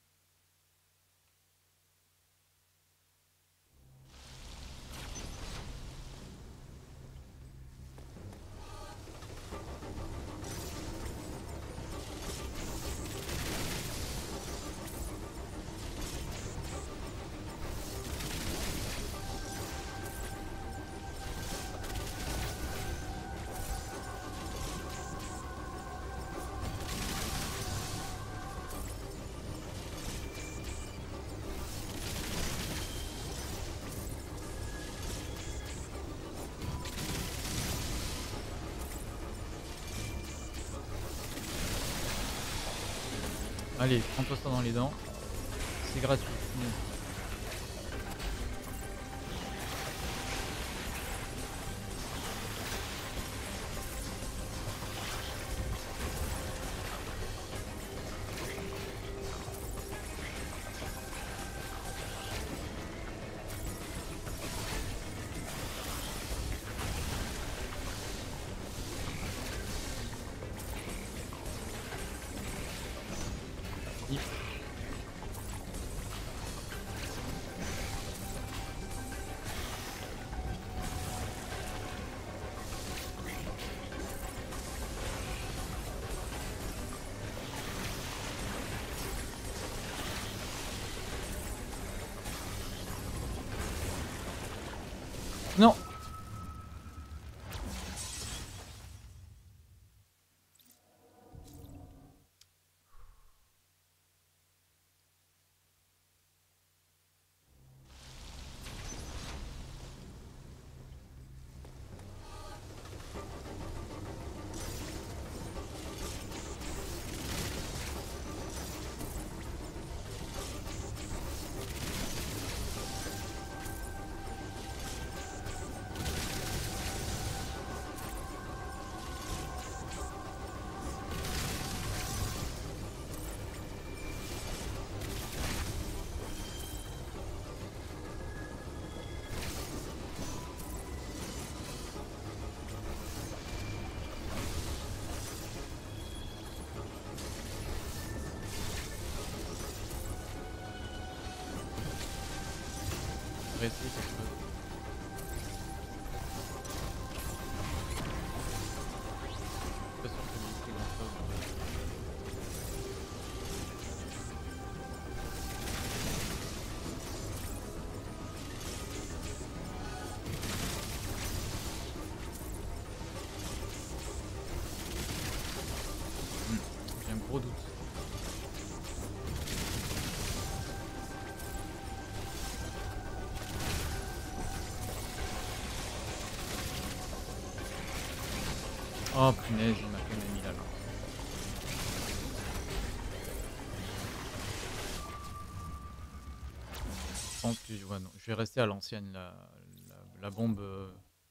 Allez, prends-toi ça dans les dents. C'est gratuit. Bon. Non. Rester, ça se peut. Pas sûr que c'est grand chose. Hmm. J'ai un gros doute. Oh punaise, il m'a fait une là. Je pense que ouais, non. Je vais rester à l'ancienne, la, la, la bombe, euh,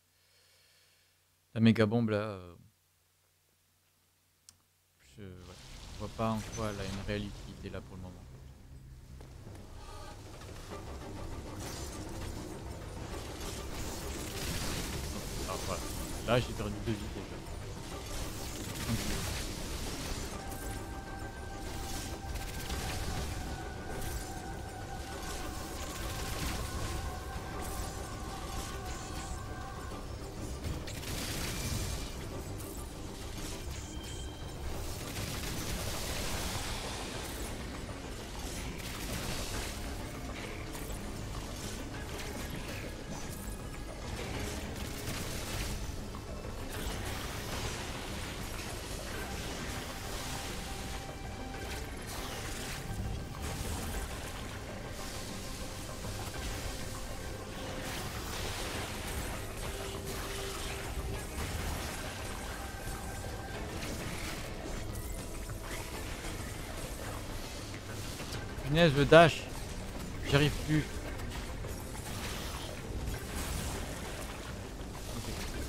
la méga bombe là. Euh, je, ouais, je vois pas en quoi elle a une réelle utilité là pour le moment. Alors voilà, là j'ai perdu deux vies déjà. punaise, le dash. J'y arrive plus. Ok.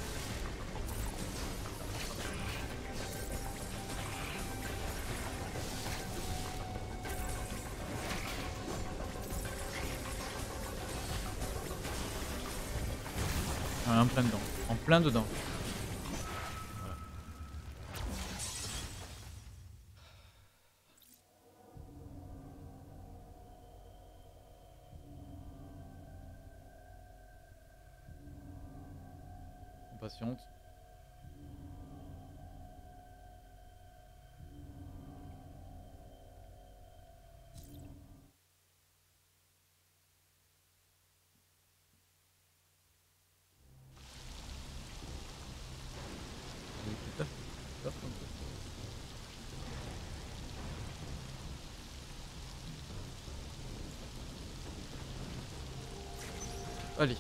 Ouais, en plein dedans. En plein dedans. Voilà. On patiente. J'ai tout à fait peur comme ça. Allez.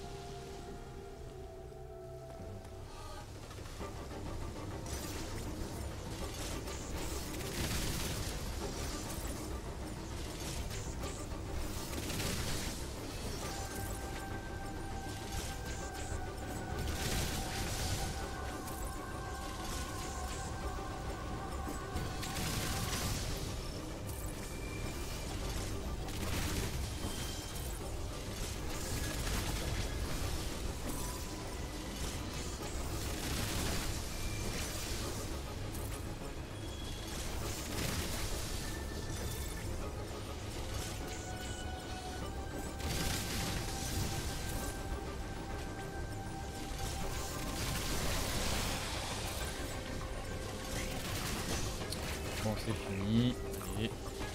Bon, c'est fini. Allez.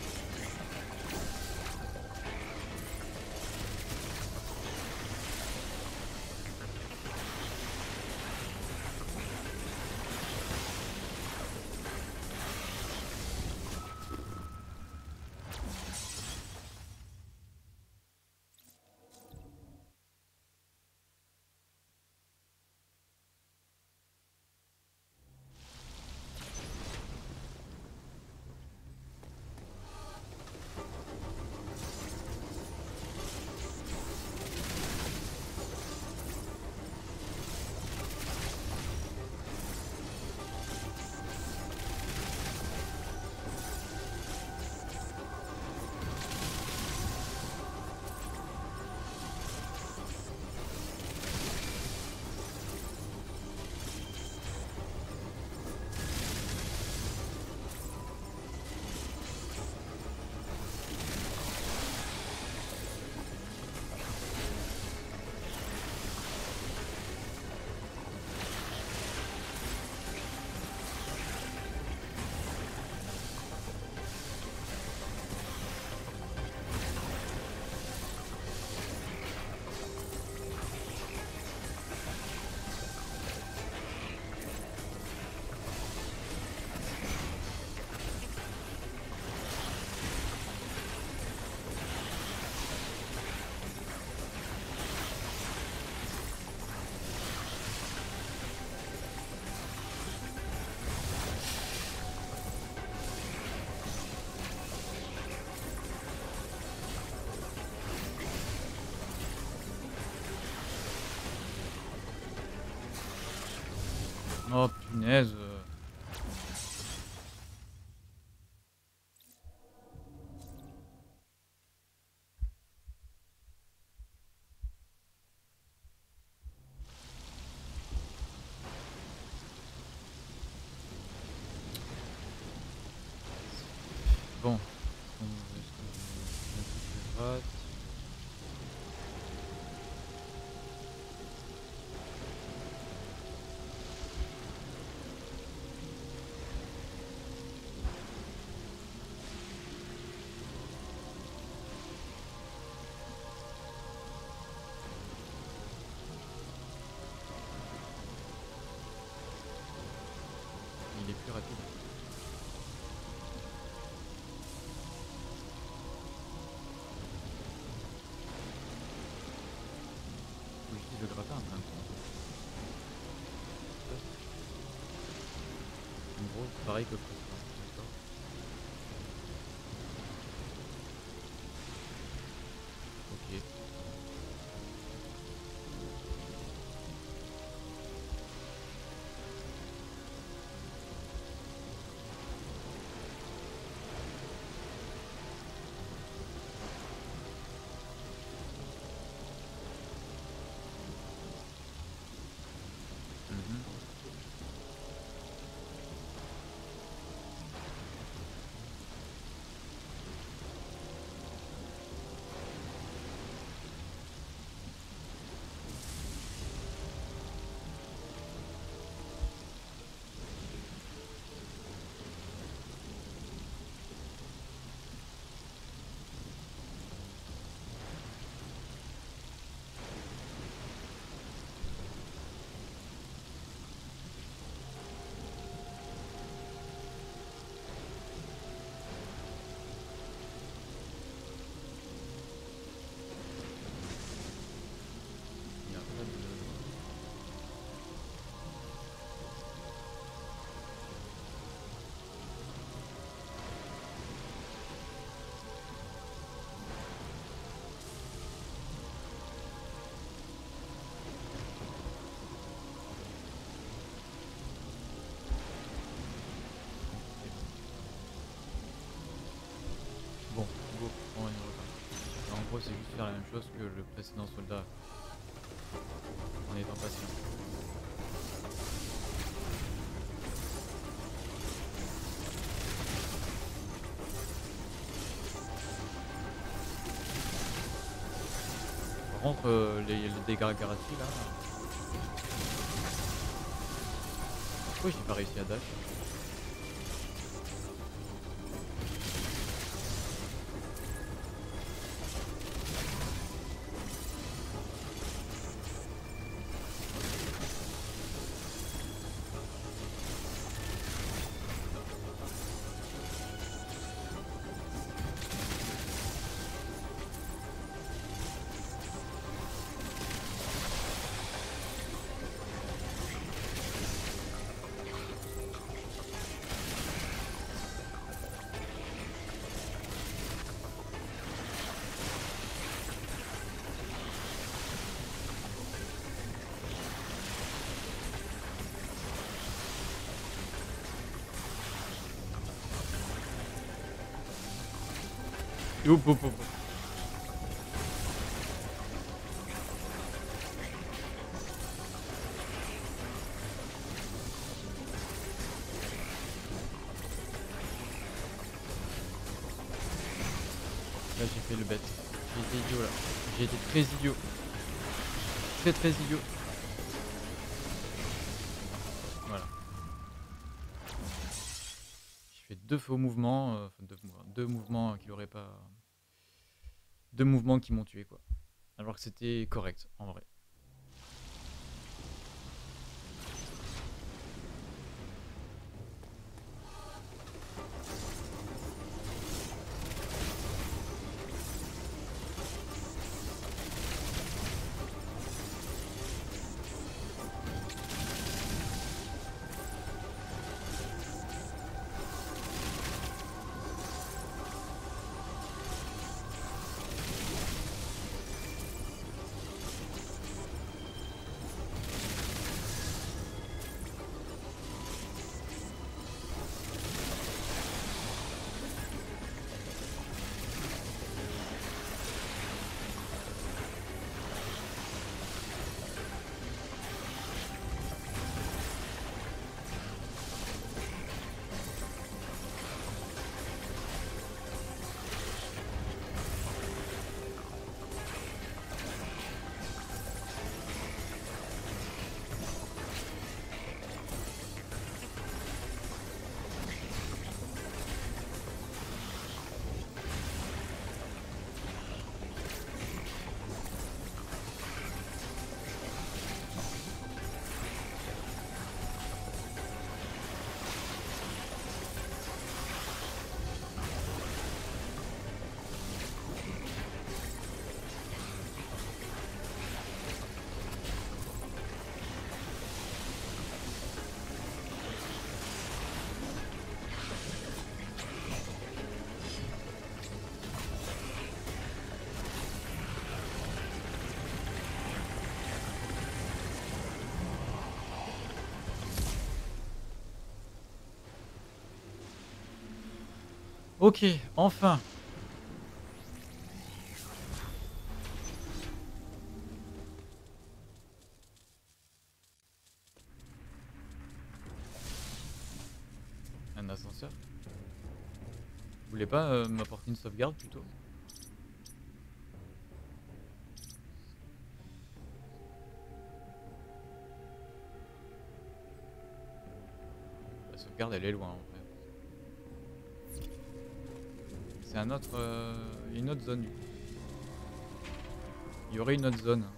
Oh punaise. Bon. Est-ce que je rate? Il est plus rapide. Faut que j'utilise le grappin en même temps. En gros, pareil que précédent. D'accord. gros, c'est juste faire la même chose que le précédent soldat. En étant patient. Par contre, euh, les, les dégâts gratuits là. Pourquoi j'ai pas réussi à dash? Oup, oup, oup. Là j'ai fait le bête. J'ai été idiot là. J'ai été très idiot. Très très idiot. Voilà. J'ai fait deux faux mouvements. Euh, enfin deux, deux mouvements qui n'auraient pas... Deux mouvements qui m'ont tué quoi. Alors que c'était correct en vrai. Ok, enfin. Un ascenseur. Vous voulez pas euh, m'apporter une sauvegarde plutôt? La sauvegarde elle est loin en vrai. C'est un autre, euh, une autre zone du coup. Il y aurait une autre zone.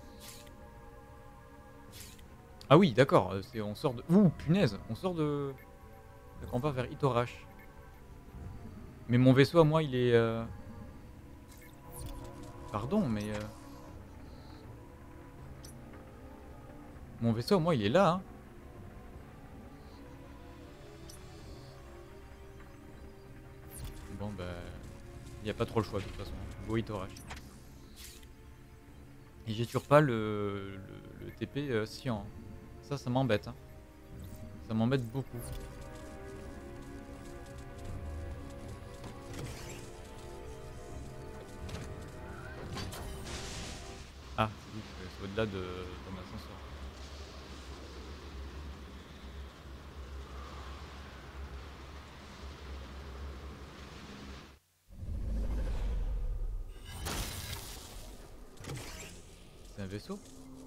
Ah oui, d'accord. C'est on sort de. Ouh, punaise, on sort de. On part vers Itorash. Mais mon vaisseau à moi, il est. Euh... Pardon, mais. Euh... Mon vaisseau à moi, il est là. Hein. Bon bah. Il n'y a pas trop le choix de toute façon. Go Itorash. Et j'ai toujours pas le, le, le T P euh, Cyan. Ça, ça m'embête. Hein. Ça m'embête beaucoup. c'est au-delà de d'un ascenseur. C'est un vaisseau?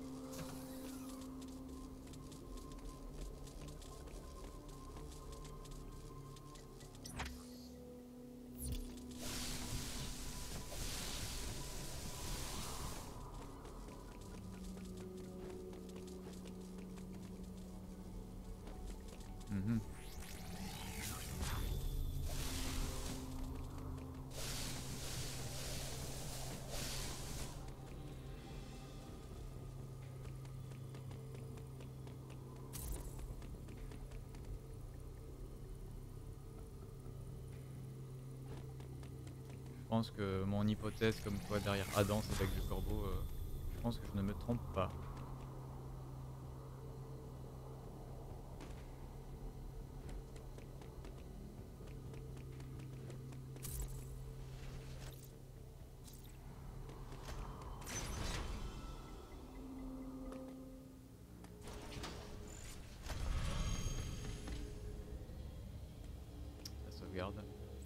Mhm. Je pense que mon hypothèse comme quoi derrière Adam c'est avec du corbeau, euh, je pense que je ne me trompe pas. La sauvegarde.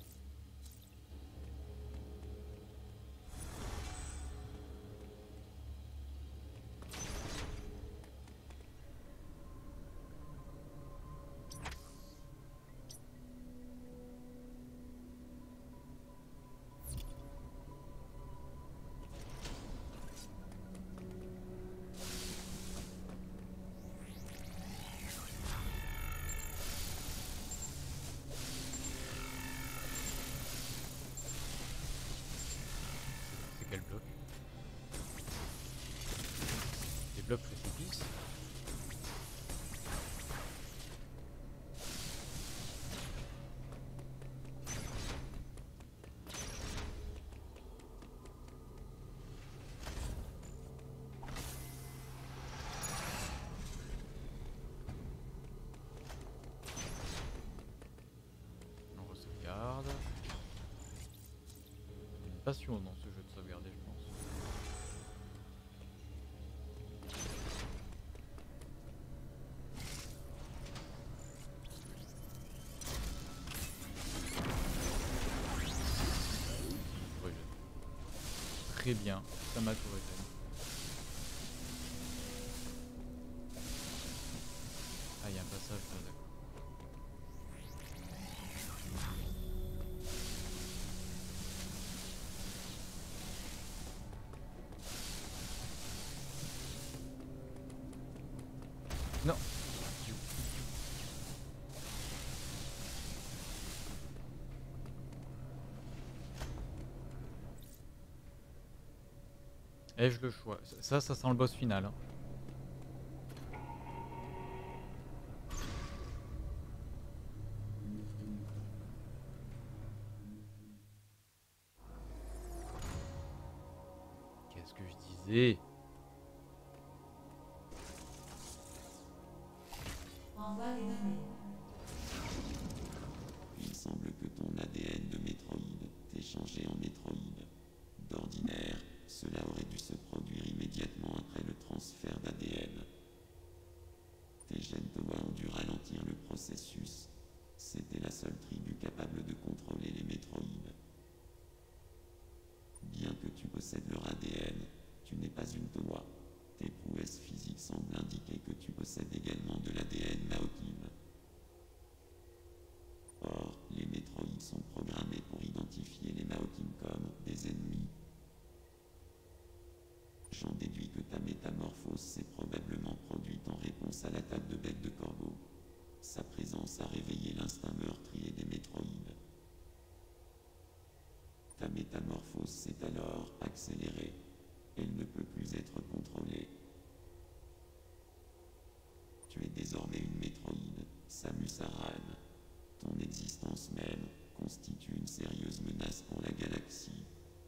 C'est quel bloc? Des blocs précipices? On re-sauvegarde. Il y a une passion dans ce jeu de sauvegarder, je pense. Régène. Très bien, ça m'a tout régène. Ah, il y a un passage là, d'accord. Non. Ai-je le choix? Ça, ça sent le boss final. Hein. Qu'est-ce que je disais? Envoie les données. Il semble que ton A D N de métroïde t'ait changé en métroïde. D'ordinaire, cela aurait dû se produire immédiatement après le transfert d'A D N. Tes gènes Towa ont dû ralentir le processus. C'était la seule tribu capable de contrôler les métroïdes. Bien que tu possèdes leur A D N, tu n'es pas une Towa. Tes prouesses physiques semblent indiquer que tu possèdes également de l'A D N Naokim. Or, les métroïdes sont programmés pour identifier les Naokim comme des ennemis. J'en déduis que ta métamorphose s'est probablement produite en réponse à l'attaque de Bec de Corbeau. Sa présence a réveillé l'instinct meurtrier des métroïdes. Ta métamorphose s'est alors accélérée. Elle ne peut plus être contrôlée. Tu es désormais une métroïde, Samus Aran. Ton existence même constitue une sérieuse menace pour la galaxie.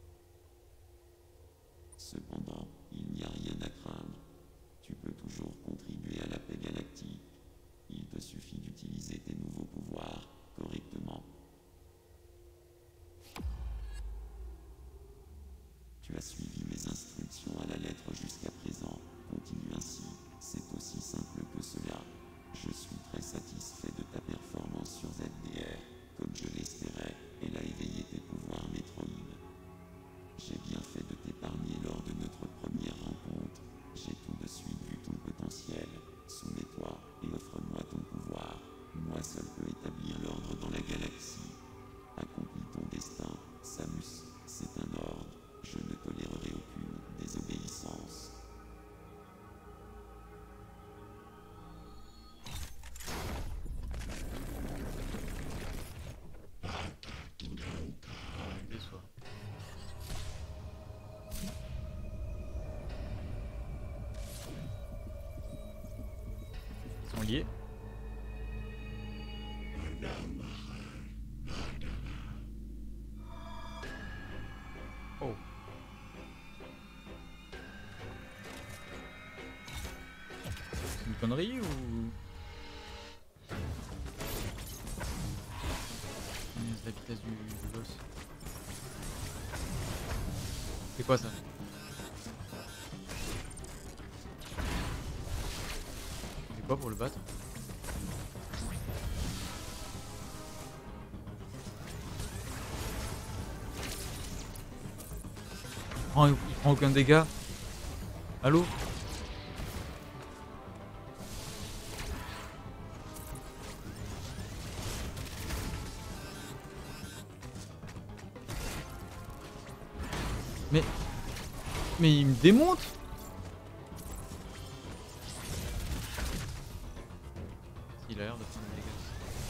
Cependant, il n'y a rien à craindre. Tu peux toujours contribuer à la paix galactique. Il te suffit d'utiliser tes nouveaux pouvoirs correctement. Tu as suivi mes instructions à la lettre jusqu'à présent. bouclier. Oh. C'est une connerie ou... La vitesse du, du boss. C'est quoi ça? C'est quoi pour le battre? Oh, il il prend aucun dégât. Allô? Mais... Mais il me démonte. Il a l'air de prendre des dégâts.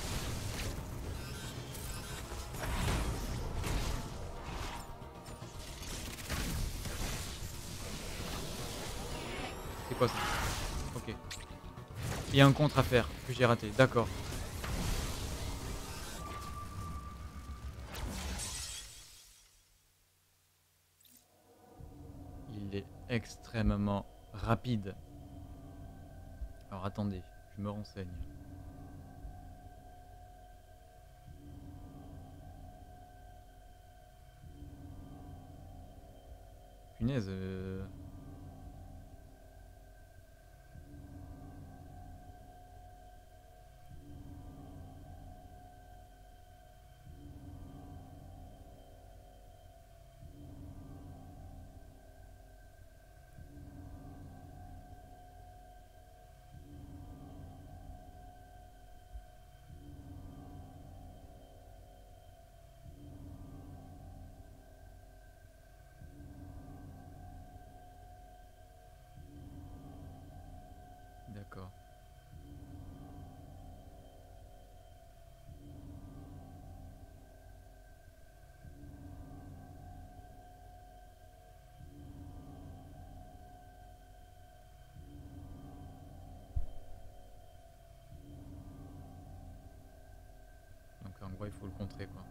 C'est quoi ça? Ok. Il y a un contre à faire que j'ai raté, d'accord. Il est extrêmement rapide. Alors attendez, je me renseigne. Punaise. Euh... D'accord. Donc en gros il faut le contrer quoi.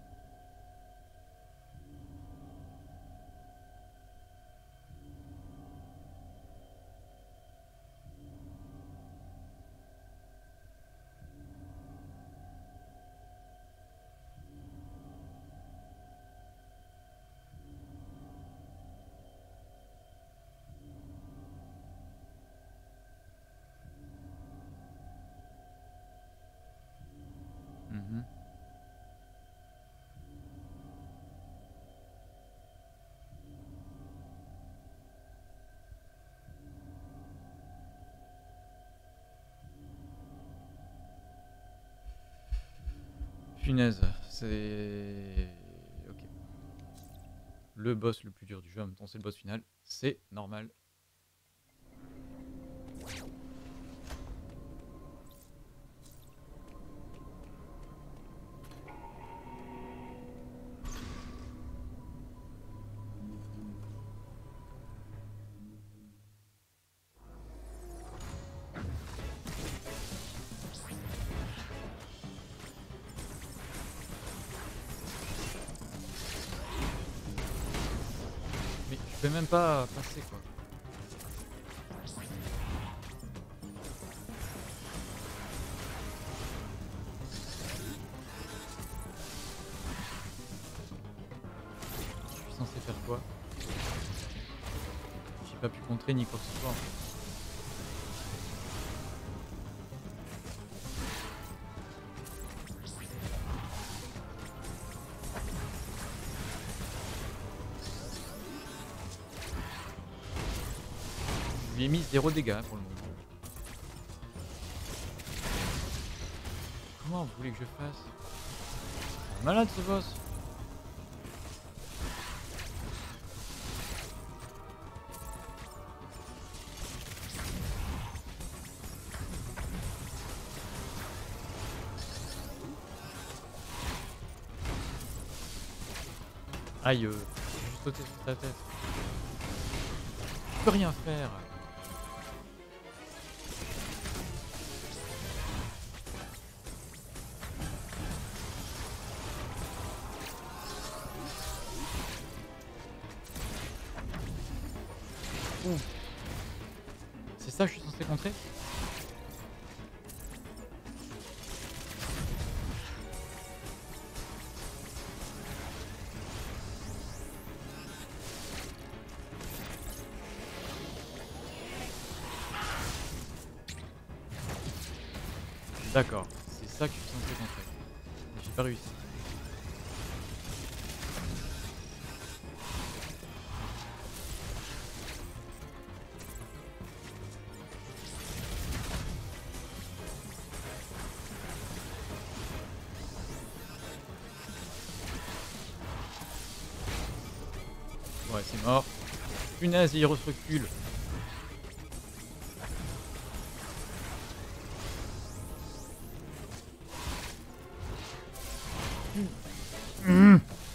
Mhm. Punaise, c'est... Ok. Le boss le plus dur du jeu, en même temps c'est le boss final, c'est normal. Mais je peux même pas passer quoi. Je suis censé faire quoi? J'ai pas pu contrer ni quoi que ce soit. Je lui ai mis zéro dégâts pour le moment. Comment vous voulez que je fasse? C'est malade ce boss. Aïe, euh, j'ai juste sauté sur ta tête. Je peux rien faire. Ouh. C'est ça que je suis censé contrer? D'accord, c'est ça que je suis censé contrer. Mais j'ai pas réussi. Ouais, c'est mort. Punaise, il recule. Mmh.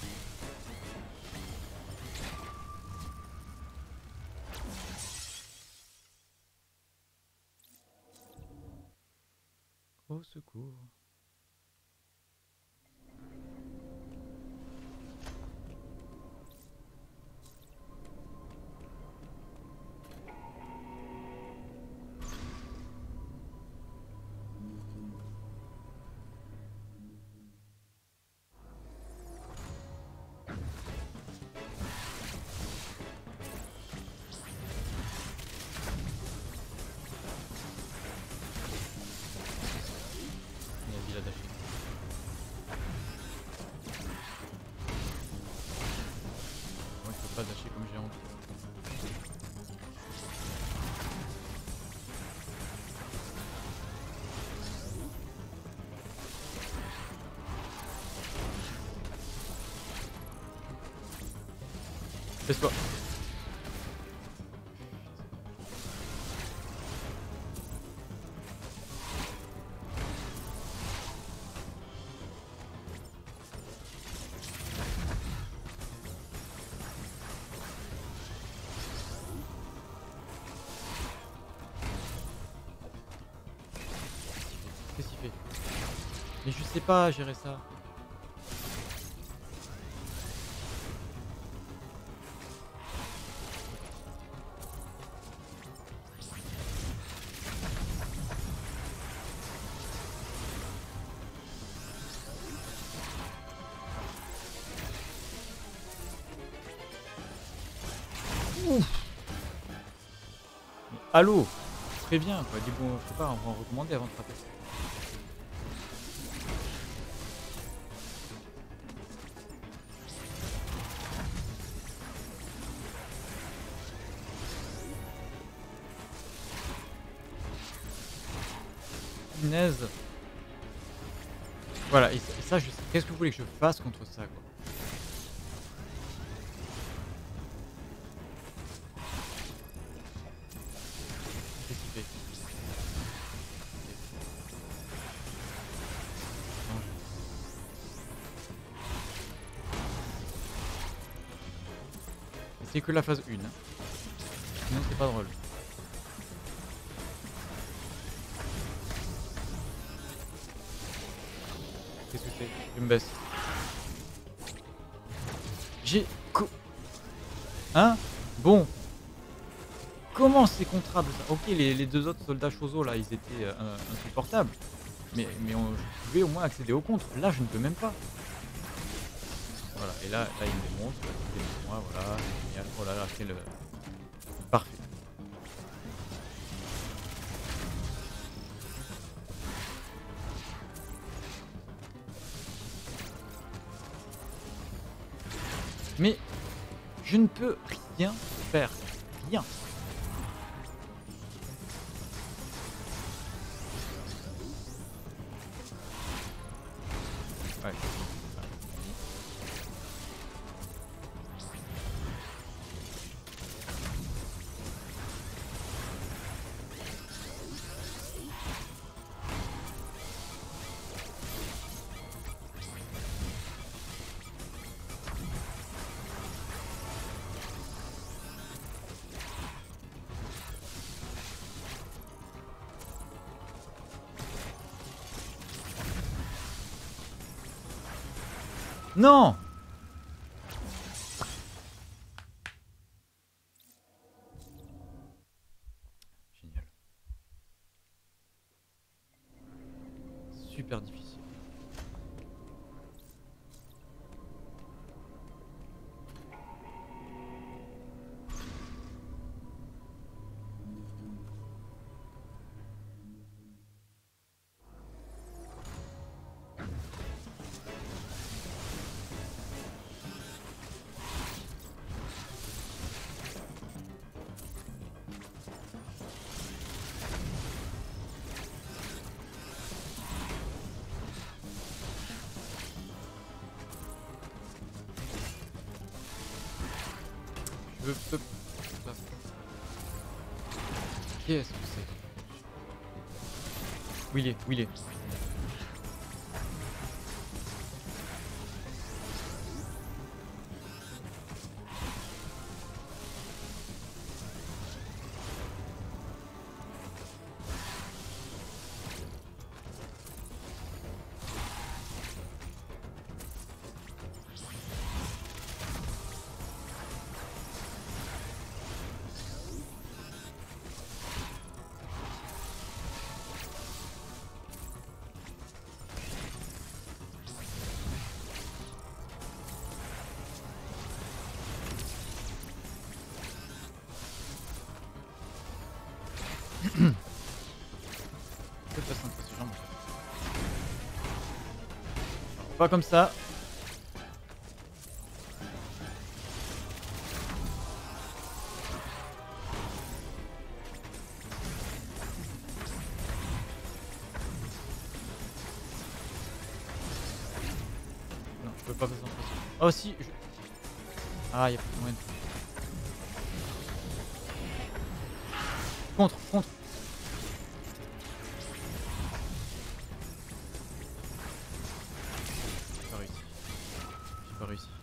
Au secours. Il a daché. Moi je peux pas dasher comme j'ai envie. Laisse-toi. Qu'est-ce qu'il fait? Mais je sais pas gérer ça. Allô? Très bien quoi, dis bon, je sais pas, on va en recommander avant de frapper. Punaise. Voilà, et ça, et ça je sais. Qu'est-ce que vous voulez que je fasse contre ça quoi? Qu'est-ce qu'il fait? Non, je- Et c'est que la phase un. Hein. Sinon c'est pas drôle. Qu'est-ce que c'est? Je me baisse. J'ai... co- Hein? Bon. Comment c'est contrable ça? Ok, les, les deux autres soldats Chozo là, ils étaient euh, insupportables. Mais, mais on, je pouvais au moins accéder au contre. Là, je ne peux même pas. Voilà, et là, là il me démonte. Là, c'était pour moi, voilà. Génial. Oh là là, quel... euh, Parfait. Mais je ne peux rien faire. Rien. Ouais. Non! veux te... Qu'est-ce que c'est? Où il est? Où il est? Peut-être passer entre ses jambes. Pas comme ça. Non, je peux pas passer entre ses jambes. Oh si je... Ah, y'a pas de moyen de... Contre, contre. J'ai pas réussi. J'ai pas réussi.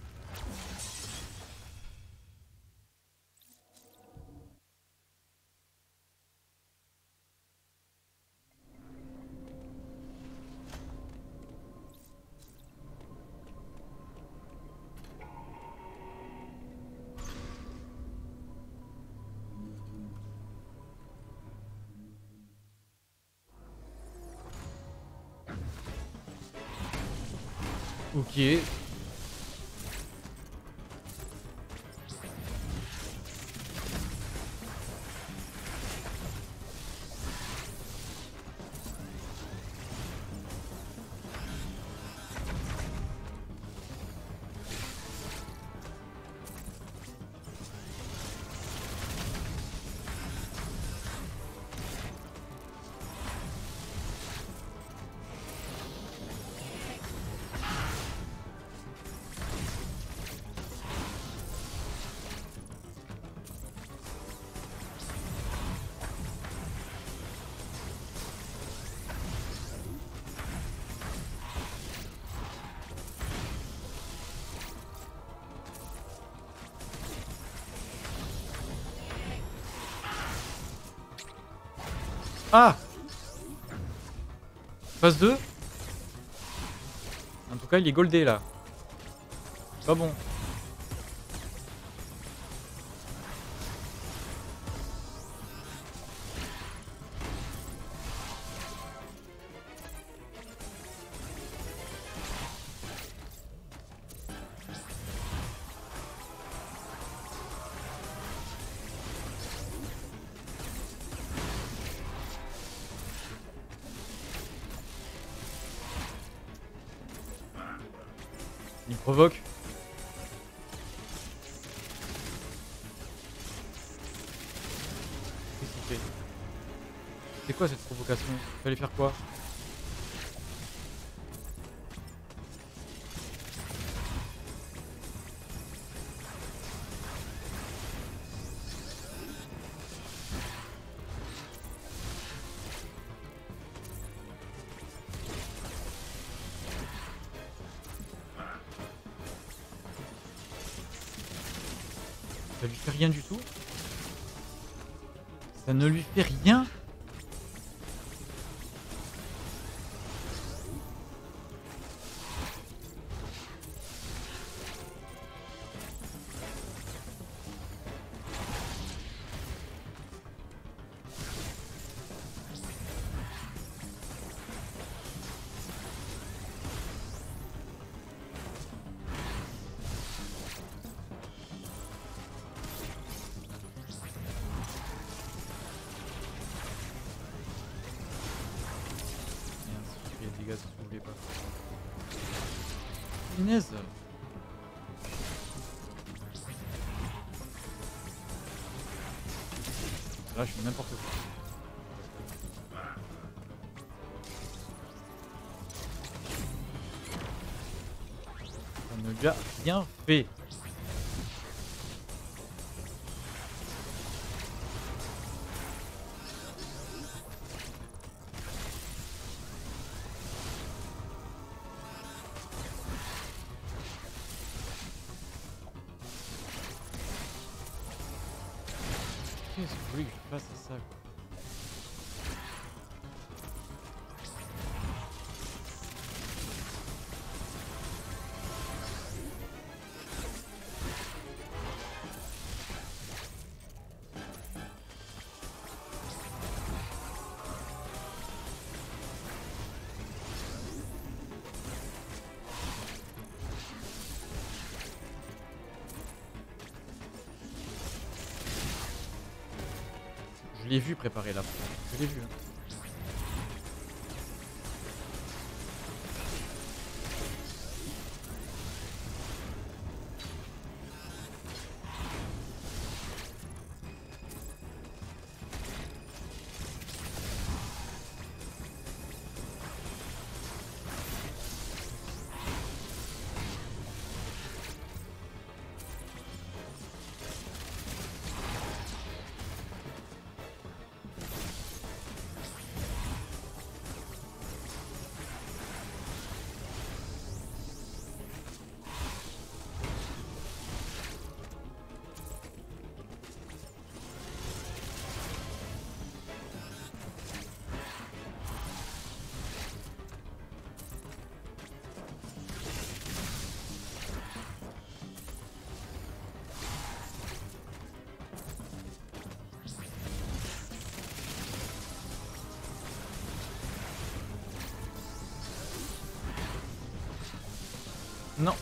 Ok. Ah! Phase deux. En tout cas, il est goldé là. C'est pas bon. Il provoque. Qu'est-ce qu'il fait? C'est quoi cette provocation? Fallait faire quoi? Ça lui fait rien du tout? Ça ne lui fait rien? Les gars, si vous voulez pas. Punaise. Là, je fais n'importe quoi. Ça ne lui a rien fait. Qu'est-ce que vous voulez que je fasse à ça quoi? Je l'ai vu préparer la fois. Je l'ai vu. Hein. Non.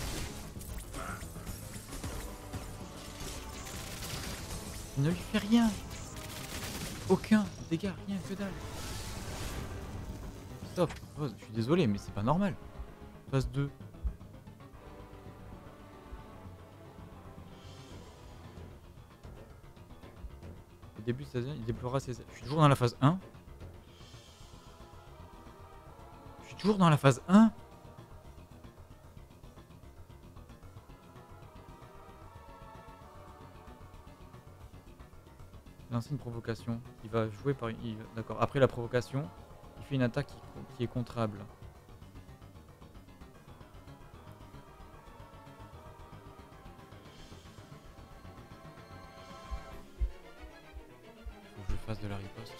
Il ne lui fait rien. Aucun dégât, rien que dalle. Stop. Oh, je suis désolé, mais c'est pas normal. Phase deux. Au début de saison, il déplorera ses... Je suis toujours dans la phase un. Je suis toujours dans la phase un. Lancer une provocation. Il va jouer par... il- D'accord. Après la provocation, il fait une attaque qui, qui est contrable. Faut que je fasse de la riposte.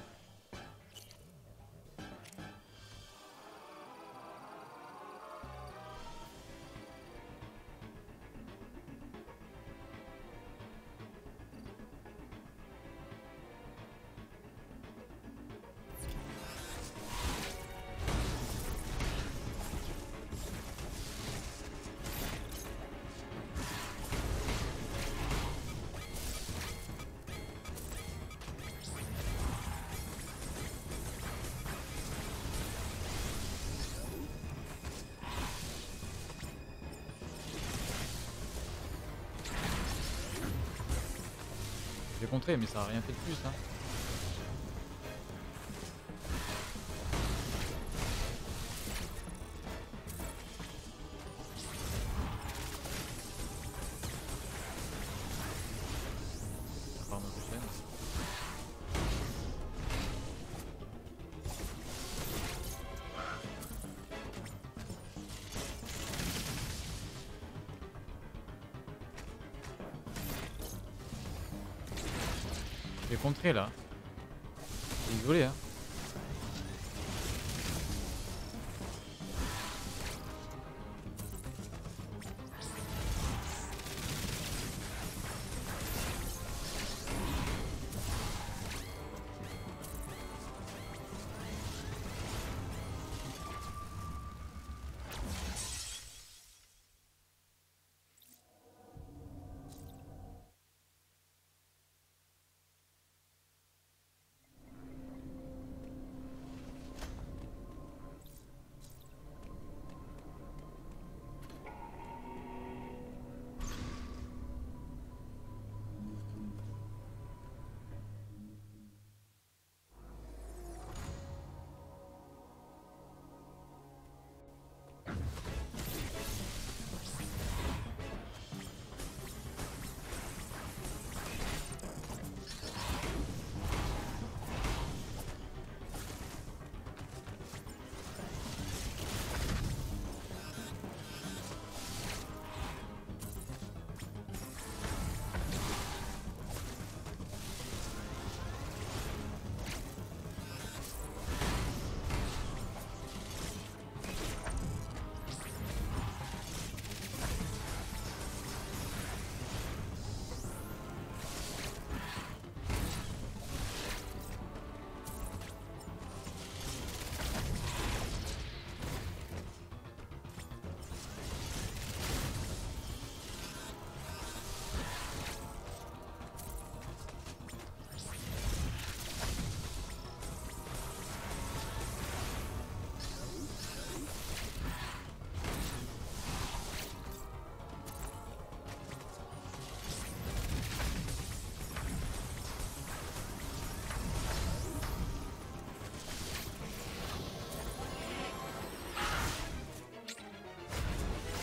J'ai contré, mais ça a rien fait de plus. Hein. À part notre chaîne. J'ai contré là. Désolé hein.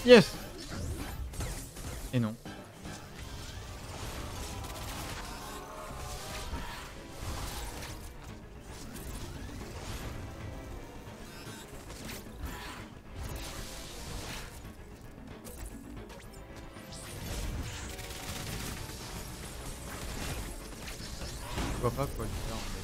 Yes. Et non. Je vois pas quoi lui faire en fait.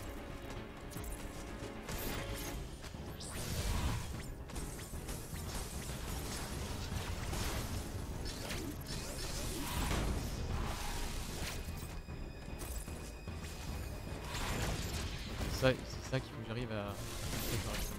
C'est ça, c'est ça qu'il faut que j'arrive à faire correctement.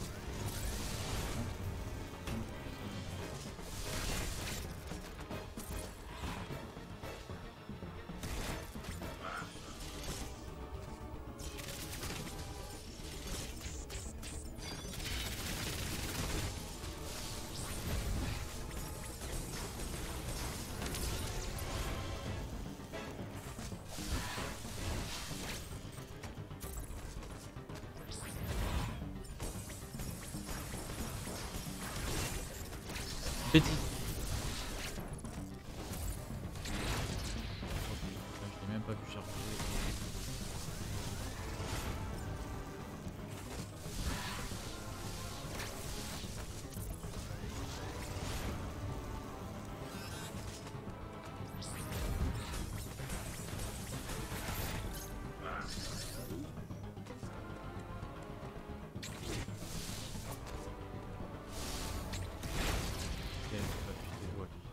Bêtise. Je l'ai même pas vu charger. Ok, on va puiser l'eau à lui.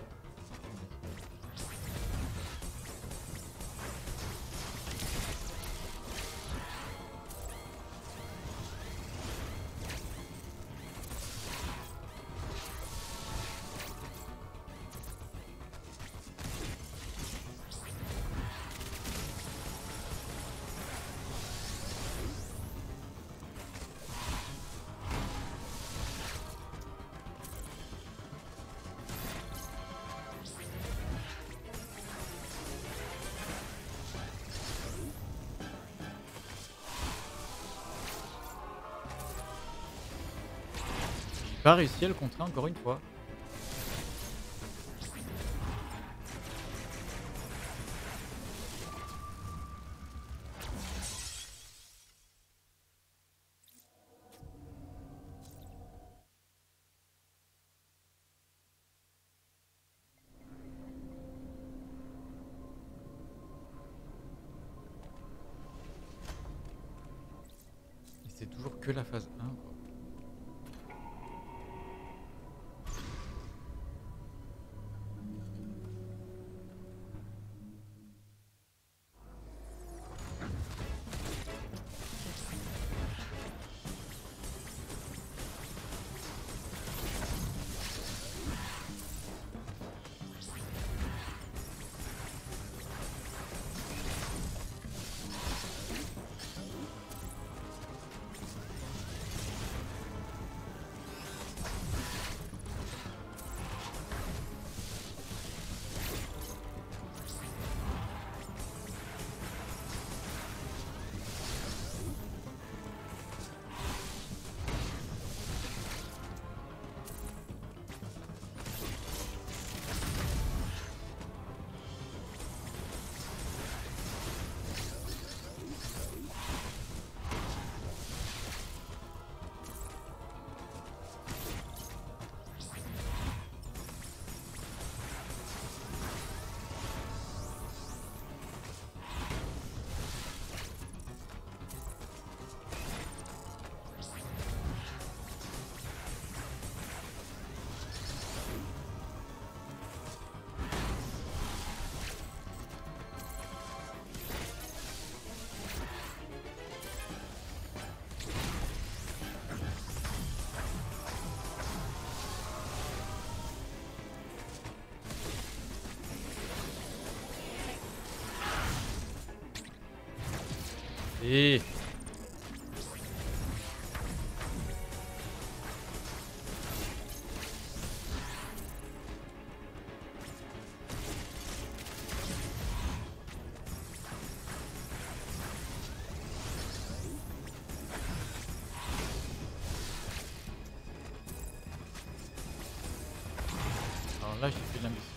J'ai pas réussi à le contrer encore une fois. Et c'est toujours que la phase un quoi. Et Là j'ai fait de l'imbécile.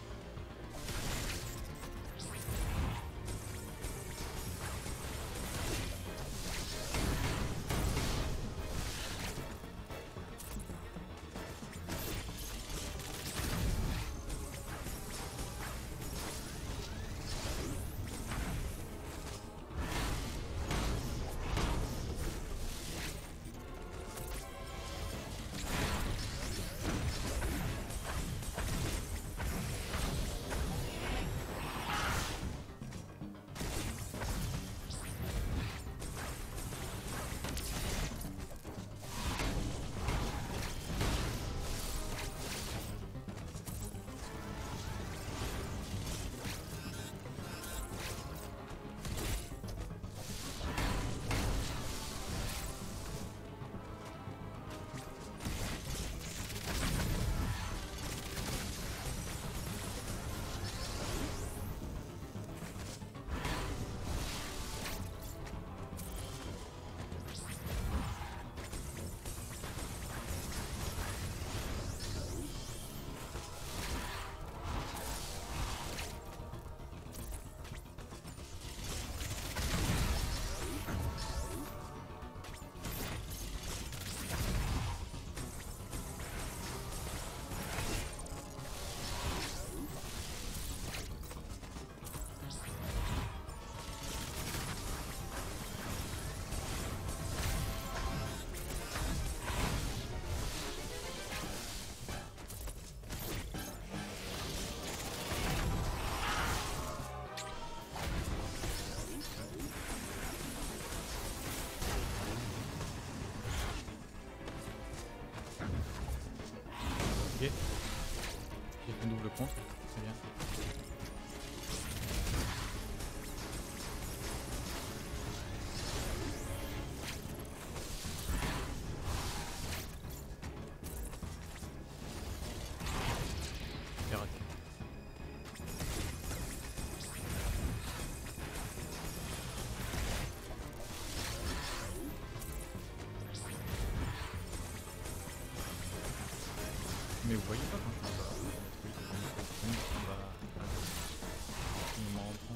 Ok. J'ai fait une double contre, très bien. J'ai raté. Mais vous voyez pas quand je me bats. Oui, on va... On m'en reprend.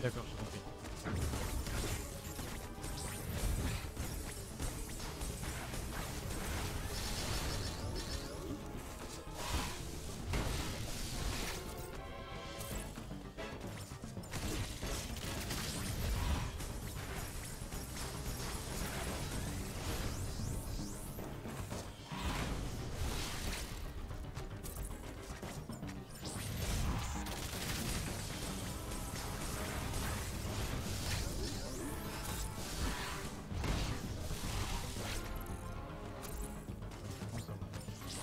D'accord, j'ai compris. Bon, ça va.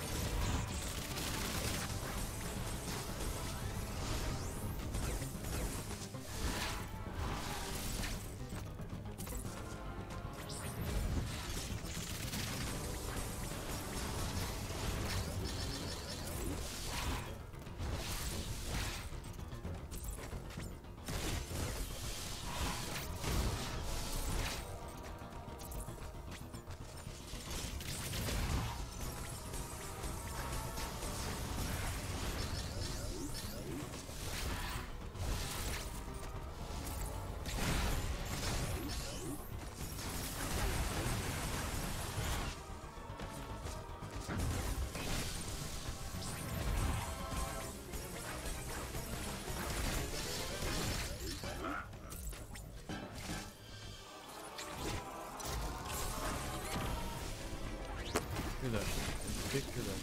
Que dalle. Fait que dalle.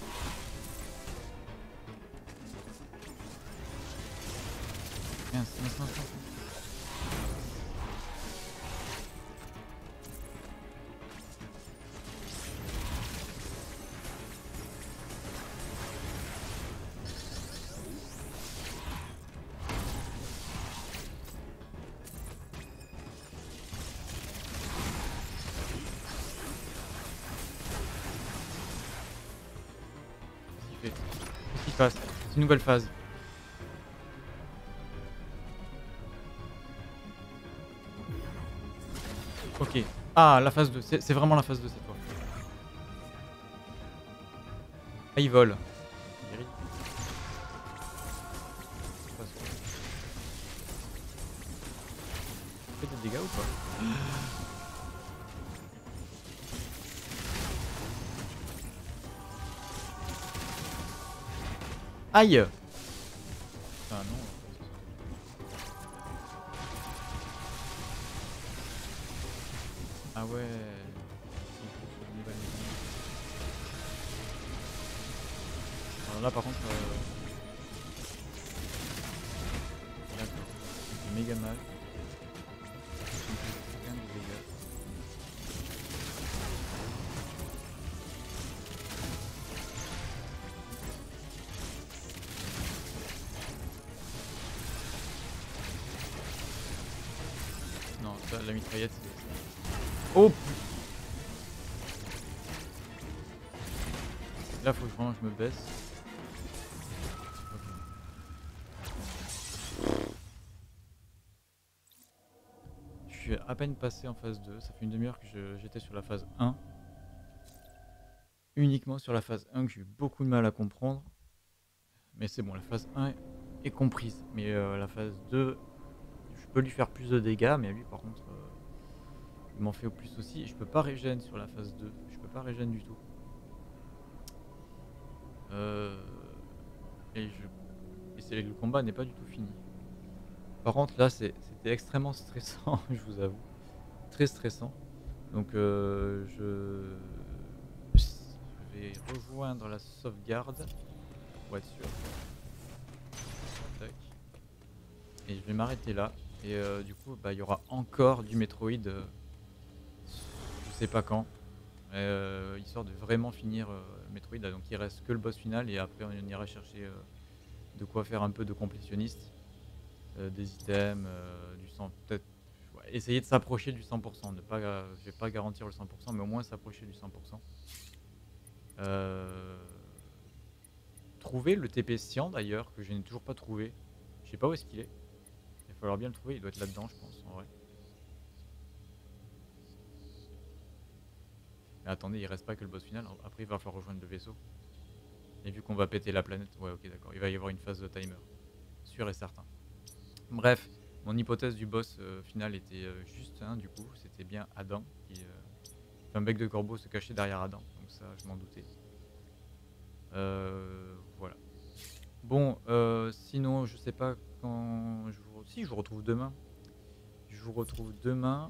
Mince, mince, mince, mince. Qu'est-ce qu'il fait? Qu'est-ce qu'il passe? C'est une nouvelle phase. Ok. Ah, la phase deux. C'est c'est vraiment la phase deux cette fois. Ah, il vole. Il guérit. C'est pas sûr. Il fait des dégâts ou pas? Aïe! Ah non. Ah ouais. Il faut sur une nouvelle maison. Alors là par contre. Euh... D'accord. Il fait méga mal. Il fait quand même des dégâts. Non, ça, la mitraillette c'est. Oh! Là faut que vraiment je me baisse. Ok. Je suis à peine passé en phase deux, ça fait une demi-heure que je- j'étais sur la phase un. Uniquement sur la phase un que j'ai eu beaucoup de mal à comprendre. Mais c'est bon, la phase un est comprise. Mais euh, la phase deux, je peux lui faire plus de dégâts, mais lui par contre, euh, il m'en fait au plus aussi. Et je peux pas régène sur la phase deux, je peux pas régène du tout. Euh, et je, et c'est- le combat n'est pas du tout fini. Par contre là c'est- c'était extrêmement stressant, je vous avoue. Très stressant. Donc euh, je... je vais rejoindre la sauvegarde pour être sûr. Tac. Et je vais m'arrêter là. Et euh, du coup, bah, il y aura encore du Metroid. Euh, je sais pas quand. Euh, histoire de vraiment finir euh, Metroid. Là, donc il reste que le boss final. Et après, on ira chercher euh, de quoi faire un peu de complétionniste. Euh, des items, euh, du cent. Peut-être ouais, essayer de s'approcher du cent pour cent. Ne pas, euh, je vais pas garantir le cent pour cent, mais au moins s'approcher du cent pour cent. Euh... Trouver le T P Cyan d'ailleurs, que je n'ai toujours pas trouvé. Je sais pas où est-ce qu'il est. Il va falloir bien le trouver, il doit être là-dedans, je pense, en vrai. Mais attendez, il reste pas que le boss final. Après, il va falloir rejoindre le vaisseau. Et vu qu'on va péter la planète, ouais, ok, d'accord. Il va y avoir une phase de timer. Sûr et certain. Bref, Mon hypothèse du boss euh, final était euh, juste, hein, du coup, c'était bien Adam qui, euh, enfin, bec de corbeau se cachait derrière Adam, donc ça, je m'en doutais. Euh, voilà. Bon, euh, sinon, je sais pas quand je vous... Si, je vous retrouve demain. Je vous retrouve demain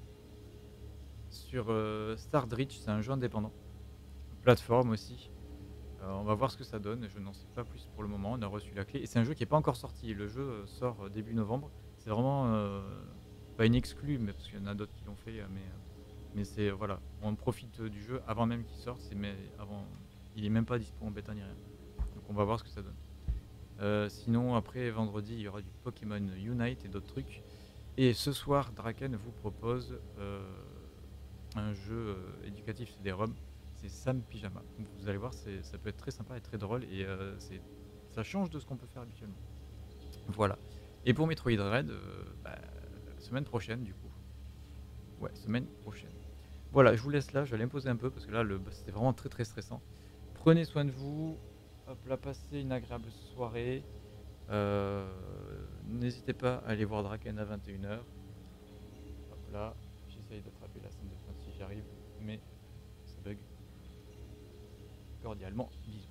sur euh, Stardreach, c'est un jeu indépendant. Plateforme aussi. Euh, on va voir ce que ça donne, je n'en sais pas plus pour le moment, on a reçu la clé. Et c'est un jeu qui n'est pas encore sorti, le jeu euh, sort euh, début novembre. C'est vraiment euh, pas une exclue, mais parce qu'il y en a d'autres qui l'ont fait, euh, mais, euh, mais c'est, euh, voilà, on profite euh, du jeu avant même qu'il sorte, c'est, mais avant, il est même pas dispo en bêta ni rien. Donc on va voir ce que ça donne. Euh, sinon, après, vendredi, il y aura du Pokémon Unite et d'autres trucs. Et ce soir, Draken vous propose euh, un jeu euh, éducatif, c'est des ROM. C'est Sam Pyjama. Vous allez voir, c'est- ça peut être très sympa et très drôle. Et euh, c'est, ça change de ce qu'on peut faire habituellement. Voilà. Et pour Metroid Dread, euh, bah, semaine prochaine, du coup. Ouais, semaine prochaine. Voilà, je vous laisse là. Je vais aller me poser un peu parce que là, le, c'était vraiment très très stressant. Prenez soin de vous. Hop là, passez une agréable soirée. Euh, N'hésitez pas à aller voir Draken à vingt et une heures. Hop là, j'essaye d'attraper la scène de fin si j'y arrive, mais ça bug. Cordialement, bisous.